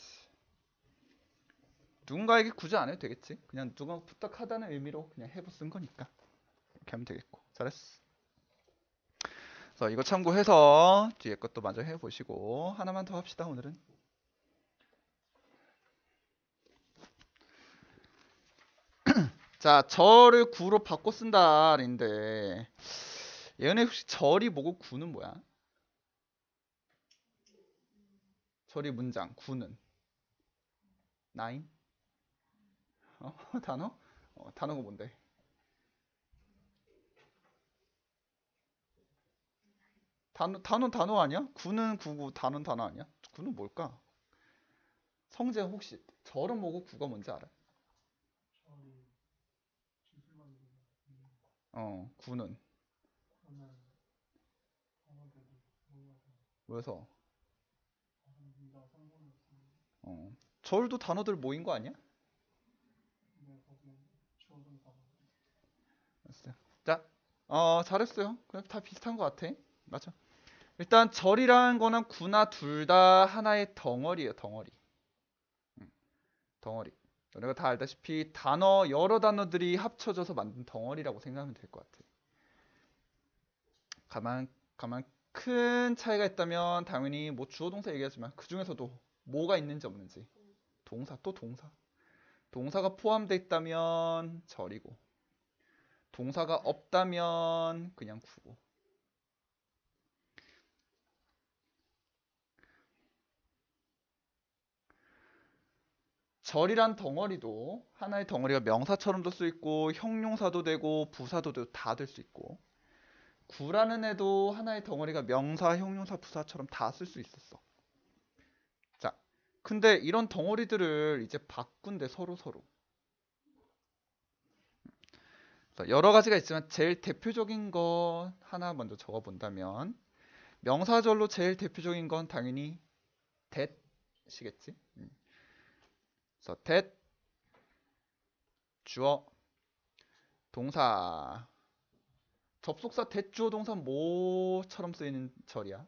누군가에게 굳이 안 해도 되겠지. 그냥 누가 부탁하다는 의미로 그냥 have 쓴 거니까. 이렇게 하면 되겠고. 잘했어. 그래서 이거 참고해서 뒤에 것도 마저 해보시고 하나만 더 합시다 오늘은. 자, 절을 구로 바꿔 쓴다인데 얘네 혹시 절이 뭐고 구는 뭐야? 절이 문장, 구는 나인? 어? 단어? 어, 단어가 뭔데? 단어, 단어 단어 아니야? 구는 구고 단어는 단어 아니야? 구는 뭘까? 성재 혹시 절은 뭐고 구가 뭔지 알아? 어, 구는 왜서? 어, 절도 단어들 모인 거 아니야? 알았어요. 자, 어, 잘했어요. 그냥 다 비슷한 것 같아. 맞아. 일단 절이라는 거는 구나 둘 다 하나의 덩어리예요. 덩어리. 음, 덩어리. 우리가 다 알다시피 단어 여러 단어들이 합쳐져서 만든 덩어리라고 생각하면 될 것 같아. 가만 가만 큰 차이가 있다면 당연히 뭐 주어 동사 얘기하지만 그 중에서도 뭐가 있는지 없는지 동사 또 동사 동사가 포함되어 있다면 절이고 동사가 없다면 그냥 구고. 절이란 덩어리도 하나의 덩어리가 명사처럼도 쓰이고 형용사도 되고 부사도 되고 다 될 수 있고 구라는 애도 하나의 덩어리가 명사, 형용사, 부사처럼 다 쓸 수 있었어. 자, 근데 이런 덩어리들을 이제 바꾼대 서로 서로. 여러 가지가 있지만 제일 대표적인 거 하나 먼저 적어본다면 명사절로 제일 대표적인 건 당연히 that이겠지. 음. 그래서 that 주어 동사 접속사 that 주어 동사 뭐처럼 쓰이는 절이야?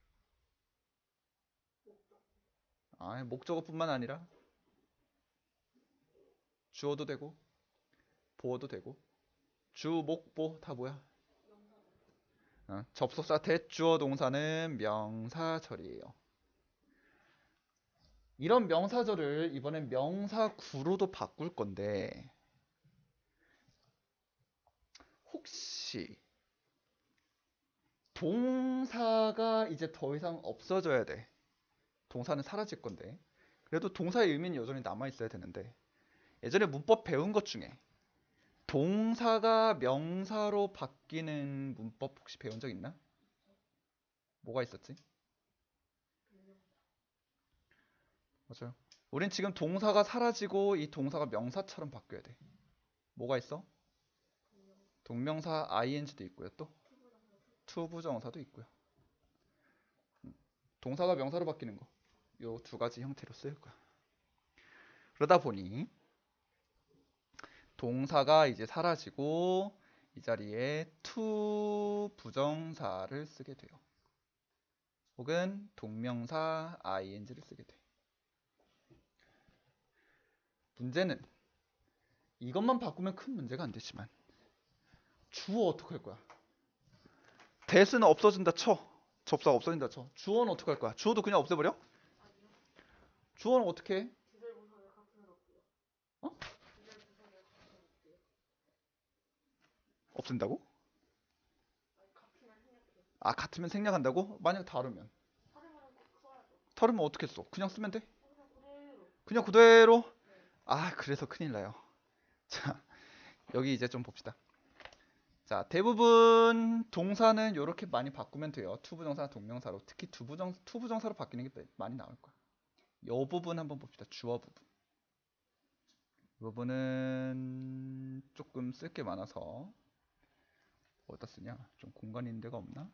아, 목적어뿐만 아니라 주어도 되고 보어도 되고 주, 목, 보 다 뭐야? 어, 접속사 that 주어 동사는 명사절이에요. 이런 명사절을 이번엔 명사구로도 바꿀 건데 혹시 동사가 이제 더 이상 없어져야 돼. 동사는 사라질 건데 그래도 동사의 의미는 여전히 남아있어야 되는데 예전에 문법 배운 것 중에 동사가 명사로 바뀌는 문법 혹시 배운 적 있나? 뭐가 있었지? 맞아요. 우린 지금 동사가 사라지고 이 동사가 명사처럼 바뀌어야 돼. 뭐가 있어? 동명사 아이엔지도 있고요. 또 투부정사도 있고요. 동사가 명사로 바뀌는 거. 요 두 가지 형태로 쓰일 거야. 그러다 보니 동사가 이제 사라지고 이 자리에 to 부정사를 쓰게 돼요. 혹은 동명사 아이엔지를 쓰게 돼. 문제는 이것만 바꾸면 큰 문제가 안 되지만 주어 어떻게 할 거야? that은 없어진다 쳐. 접사가 없어진다 쳐. 주어는 어떻게 할 거야? 주어도 그냥 없애버려? 주어는 어떻게 해? 어? 없앤다고? 아, 같으면 생략한다고? 만약 다르면 다르면 어떻게 써? 그냥 쓰면 돼? 그냥 그대로? 아, 그래서 큰일 나요. 자, 여기 이제 좀 봅시다. 자, 대부분 동사는 이렇게 많이 바꾸면 돼요. 투부정사, 동명사로. 특히 투부정, 투부정사로 바뀌는 게 많이 나올 거야. 이 부분 한번 봅시다. 주어 부분. 이 부분은 조금 쓸 게 많아서 어디다 쓰냐? 좀 공간 있는 데가 없나?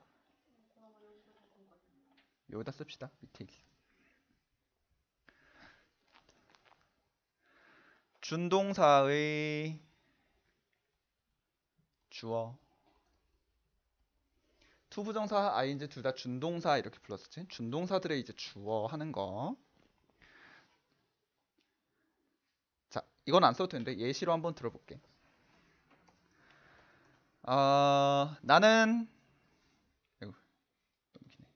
여기다 씁시다. 밑에 있어. 준동사의 주어 투부정사, 아이엔지 둘 다 준동사 이렇게 불렀었지. 준동사들의 이제 주어 하는 거. 자, 이건 안 써도 되는데 예시로 한번 들어볼게. 어, 나는 아이고, 너무 기네.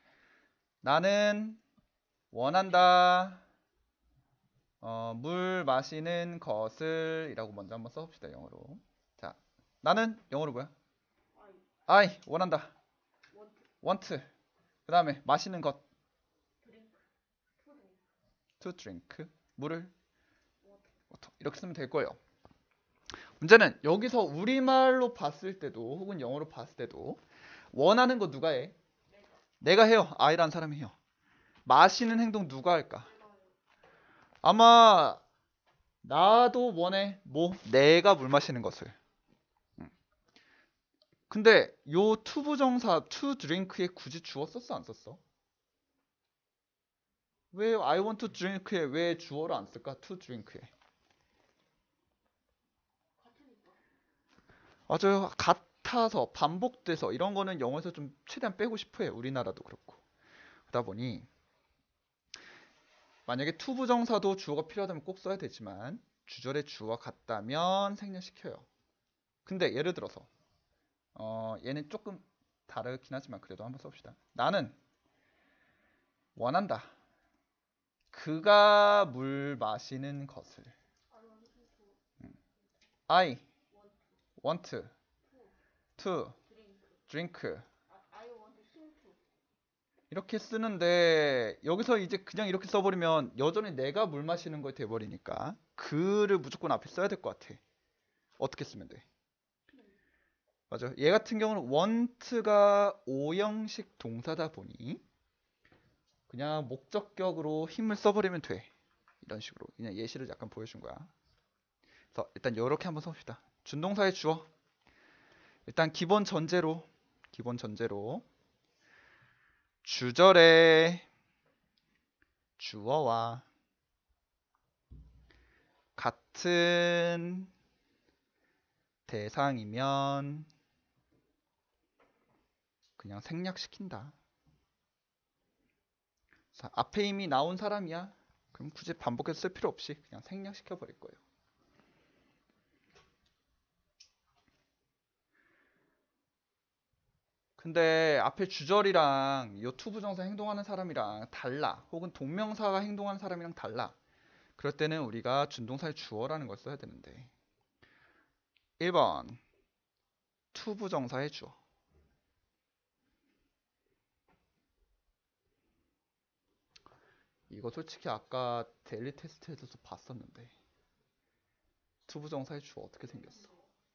나는 원한다. 어, 물 마시는 것을 이라고 먼저 한번 써봅시다. 영어로. 자, 나는 영어로 뭐야? I 원한다. want. 그 다음에 마시는 것 to drink. 물을 water. 이렇게 쓰면 될 거예요. 문제는 여기서 우리말로 봤을 때도 혹은 영어로 봤을 때도 원하는 거 누가 해? 내가 해요. I라는 사람이 해요. 마시는 행동 누가 할까? 아마 나도 원해. 뭐? 내가 물 마시는 것을. 근데 요 투부정사 to drink에 굳이 주어 썼어 안 썼어? 왜 I want to drink에 왜 주어를 안 쓸까? to drink에. 맞아요. 같, 같아서 반복돼서 이런 거는 영어에서 좀 최대한 빼고 싶어 해요. 우리나라도 그렇고. 그러다 보니 만약에 투부정사도 주어가 필요하다면 꼭 써야 되지만 주절의 주어가 같다면 생략시켜요. 근데 예를 들어서 어, 얘는 조금 다르긴 하지만 그래도 한번 써봅시다. 나는 원한다. 그가 물 마시는 것을. I want to drink. 이렇게 쓰는데 여기서 이제 그냥 이렇게 써버리면 여전히 내가 물 마시는 거에 돼버리니까 그를 무조건 앞에 써야 될 것 같아. 어떻게 쓰면 돼? 맞아. 얘 같은 경우는 want가 오형식 동사다 보니 그냥 목적격으로 힘을 써버리면 돼. 이런 식으로 그냥 예시를 약간 보여준 거야. 그래서 일단 이렇게 한번 써봅시다. 준동사의 주어. 일단 기본 전제로 기본 전제로 주절의 주어와 같은 대상이면 그냥 생략시킨다. 자, 앞에 이미 나온 사람이야. 그럼 굳이 반복해서 쓸 필요 없이 그냥 생략시켜 버릴 거예요. 근데 앞에 주절이랑 이 투부정사 행동하는 사람이랑 달라. 혹은 동명사가 행동하는 사람이랑 달라. 그럴 때는 우리가 준동사의 주어라는 걸 써야 되는데 일 번 투부정사의 주어. 이거 솔직히 아까 데일리 테스트에서도 봤었는데 투부정사의 주어 어떻게 생겼어?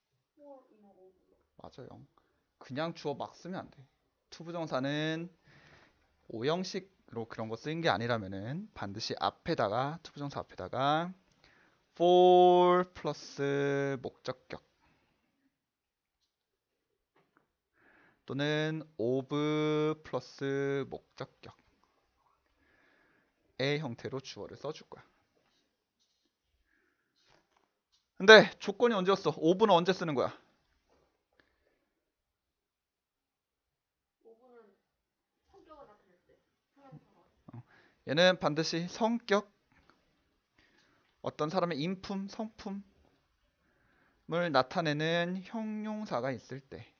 맞아요. 그냥 주어 막 쓰면 안 돼. 투부정사는 오형식으로 그런 거 쓰인 게 아니라면은 반드시 앞에다가 투부정사 앞에다가 for 플러스 목적격 또는 of 플러스 목적격의 형태로 주어를 써줄 거야. 근데 조건이 언제였어? of는 언제 쓰는 거야? 얘는 반드시 성격, 어떤 사람의 인품, 성품을 나타내는 형용사가 있을 때,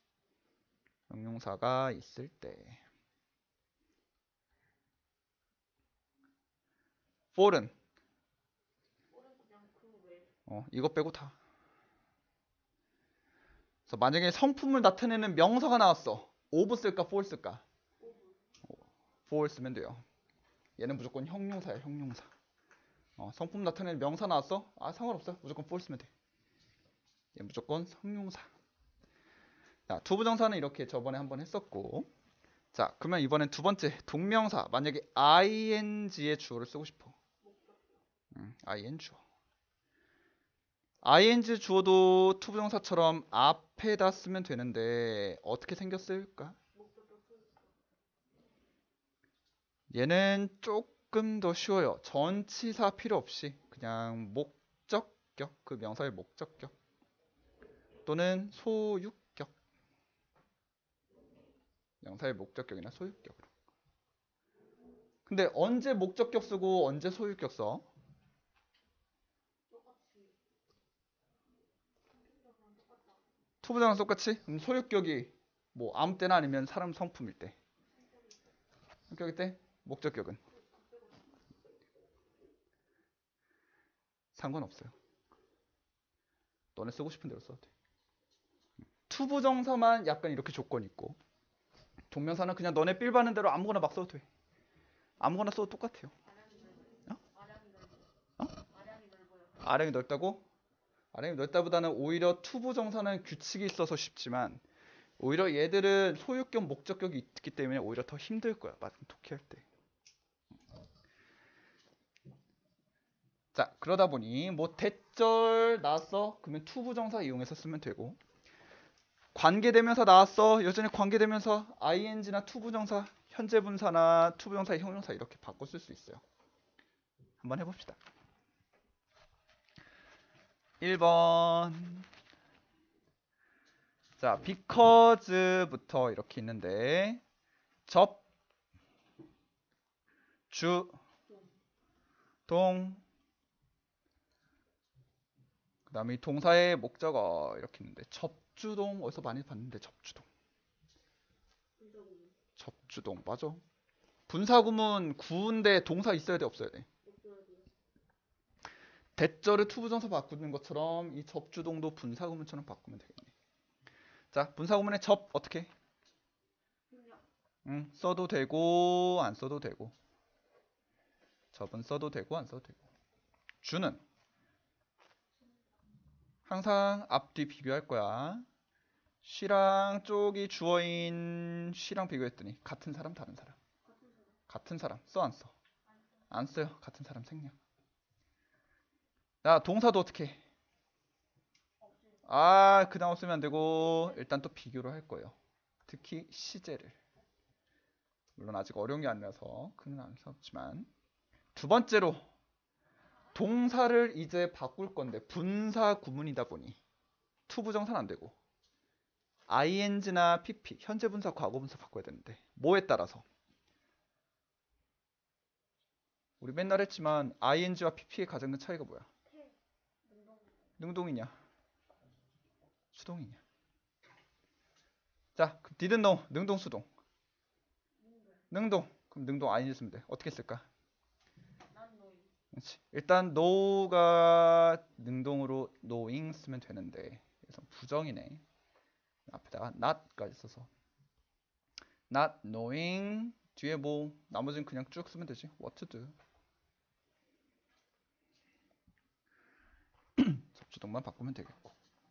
형용사가 있을 때, for은 어, 이거 빼고 다. 그래서 만약에 성품을 나타내는 명사가 나왔어. of 쓸까, for 쓸까? for 쓰면 돼요. 얘는 무조건 형용사야, 형용사. 어, 성품 나타내는 명사 나왔어? 아, 상관없어. 무조건 for 쓰면 돼. 얘 무조건 형용사. 자, 투부정사는 이렇게 저번에 한번 했었고. 자, 그러면 이번엔 두 번째 동명사. 만약에 ing의 주어를 쓰고 싶어. 음, ing 주어. ing 주어도 투부정사처럼 앞에다 쓰면 되는데 어떻게 생겼을까? 얘는 조금 더 쉬워요. 전치사 필요 없이 그냥 목적격, 그 명사의 목적격 또는 소유격, 명사의 목적격이나 소유격으로. 근데 언제 목적격 쓰고 언제 소유격 써? 투부정사 똑같이? 그럼 소유격이 뭐 아무 때나 아니면 사람 성품일 때, 성격일 때, 목적격은 상관없어요. 너네 쓰고 싶은 대로 써도 돼. 투부정사만 약간 이렇게 조건이 있고 동명사는 그냥 너네 삘 받는 대로 아무거나 막 써도 돼. 아무거나 써도 똑같아요. 어? 어? 아량이 넓다고? 아량이 넓다보다는 오히려 투부정사는 규칙이 있어서 쉽지만 오히려 얘들은 소유격, 목적격이 있기 때문에 오히려 더 힘들 거야. 맞은 토끼할 때. 자, 그러다 보니 뭐 대절 나왔어? 그러면 투부정사 이용해서 쓰면 되고 관계대명사 나왔어? 여전히 관계대명사 ing나 투부정사, 현재분사나 투부정사, 형용사 이렇게 바꿔 쓸 수 있어요. 한번 해봅시다. 일 번 자, because부터 이렇게 있는데 접, 주, 동, 그 다음에 이 동사의 목적어 이렇게 있는데 접주동 어디서 많이 봤는데 접주동 분사구문. 접주동 맞아. 분사구문 구운데 동사 있어야 돼 없어야 돼? 없어야 돼요. 대절을 투부정사 바꾸는 것처럼 이 접주동도 분사구문처럼 바꾸면 되겠네. 자, 분사구문의 접 어떻게? 그냥 응, 써도 되고 안 써도 되고. 접은 써도 되고 안 써도 되고. 주는 항상 앞뒤 비교할 거야. she랑 쪽이 주어인 she랑 비교했더니 같은 사람 다른 사람. 같은 사람. 같은 사람 써 안 써? 안 써요. 같은 사람 생략. 자, 동사도 어떻게 해? 아, 그 다음 쓰면 안 되고 일단 또 비교를 할 거예요. 특히 시제를. 물론 아직 어려운 게 아니라서 그는 안 썼지만 두 번째로 동사를 이제 바꿀 건데 분사 구문이다 보니 투부정사는 안 되고 ing나 pp 현재 분사 과거 분사 바꿔야 되는데 뭐에 따라서 우리 맨날 했지만 ing와 pp의 가장 큰 차이가 뭐야? 태. 능동. 능동이냐 수동이냐. 자, 그럼 didn't know 능동 수동 능동. 능동 그럼 능동 ing 쓰면 돼. 어떻게 쓸까? 난 너희. 그렇지. 일단 know가 능동으로 knowing 쓰면 되는데 그래서 부정이네. 앞에다가 not까지 써서 not knowing 뒤에 뭐 나머지는 그냥 쭉 쓰면 되지. what to do. 접주동만 바꾸면 되겠고.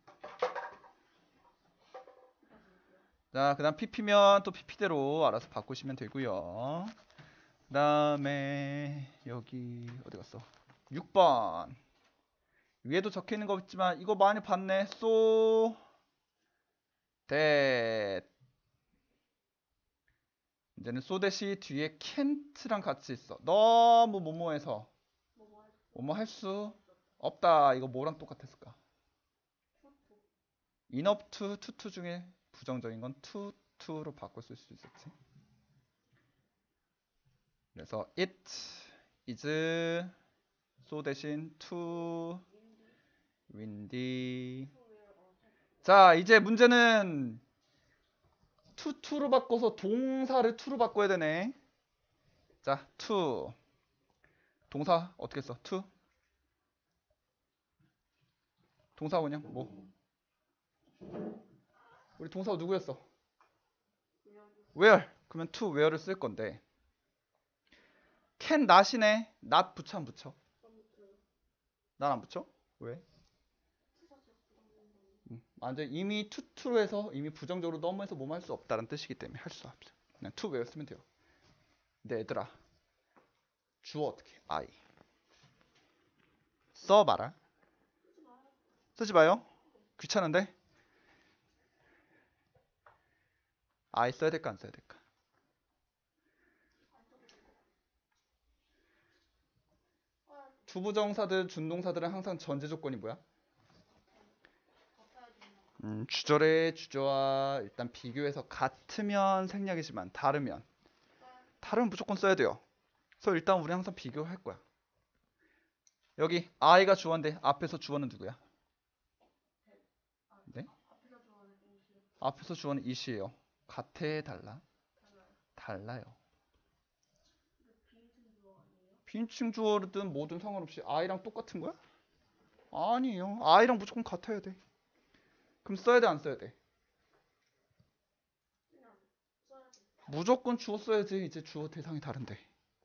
자, 그 다음 pp면 또 pp대로 알아서 바꾸시면 되고요. 그 다음에 여기 어디 갔어? 육 번 위에도 적혀있는 거 있지만 이거 많이 봤네. so that 이제는 so that이 뒤에 can't랑 같이 있어. 너무 뭐뭐해서 뭐뭐 할 수. 뭐뭐 할 수 없다. 이거 뭐랑 똑같았을까? 투투. enough to, to, to 중에 부정적인 건 to, to로 바꿔 쓸 수 있었지. 그래서 it is so 대신 to 윈디. windy. 투웨어. 어. 태. 자, 이제 문제는 to, to로 바꿔서 동사를 to로 바꿔야 되네. 자, to 동사 어떻게 써? to 동사 그냥 뭐 우리 동사가 누구였어? where 그러면 to where를 쓸 건데 can not이네. not 붙여 안 붙여? 난 안 붙여? 왜? 음, 완전 이미 to to로 해서 이미 부정적으로 넘어해서 뭐뭐 할 수 없다는 뜻이기 때문에 할 수 없어. 그냥 to where 쓰면 돼요. 근데 얘들아 주어 어떻게? I 써봐라. 쓰지 마요. 귀찮은데? I 써야 될까 안 써야 될까? 투부정사들 준동사들은 항상 전제 조건이 뭐야? 음, 주절의 주저와 일단 비교해서 같으면 생략이지만 다르면 다르면 무조건 써야 돼요. 그래서 일단 우리 항상 비교할 거야. 여기 I가 주어인데 앞에서 주어는 누구야? 네? 앞에서 주어는 it이에요. 같아 달라? 달라요. 비인칭 주어든 뭐든 상관없이 I랑 똑같은 거야? 아니에요. I랑 무조건 같아야 돼. 그럼 써야 돼 안 써야 돼? 무조건 주어 써야지. 이제 주어 대상이 다른데.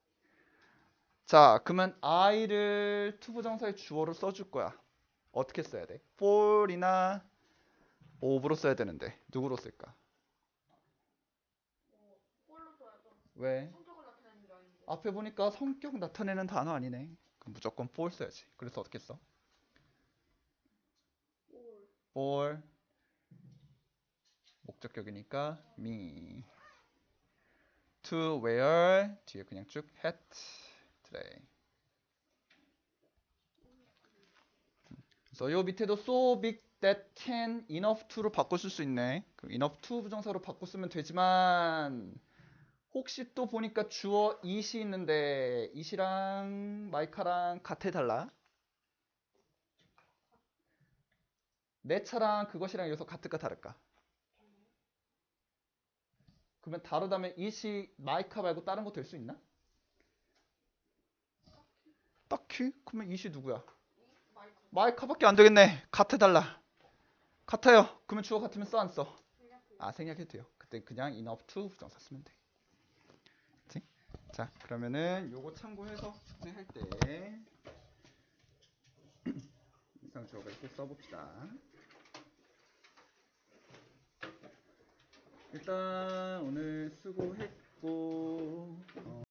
자, 그러면 I를 투부정사의 주어로 써줄 거야. 어떻게 써야 돼? for이나 of로 써야 되는데 누구로 쓸까? 왜? 앞에 보니까 성격 나타내는 단어 아니네. 그럼 무조건 for 써야지. 그래서 어떻게 써? for 목적격이니까 me to wear 뒤에 그냥 쭉 hat today. 그래서 요 밑에도 so big that can enough to로 바꿔 쓸 수 있네. 그럼 enough to 부정사로 바꿔 쓰면 되지만 혹시 또 보니까 주어 it이 있는데 it이랑 마이카랑 같아 달라? 내 차랑 그것이랑 여기서 같을까 다를까? 그러면 다르다면 it이 마이카 말고 다른 거 될 수 있나? 딱히? 그러면 it이 누구야? 마이크. 마이카밖에 안 되겠네. 같아 달라. 같아요. 그러면 주어 같으면 써 안 써? 아, 생략해도 돼요. 그때 그냥 enough to 부정사 쓰면 돼. 그치? 자, 그러면은 요거 참고해서 숙제할 때 이상 주어가 이렇게 써봅시다. 일단 오늘 수고했고 어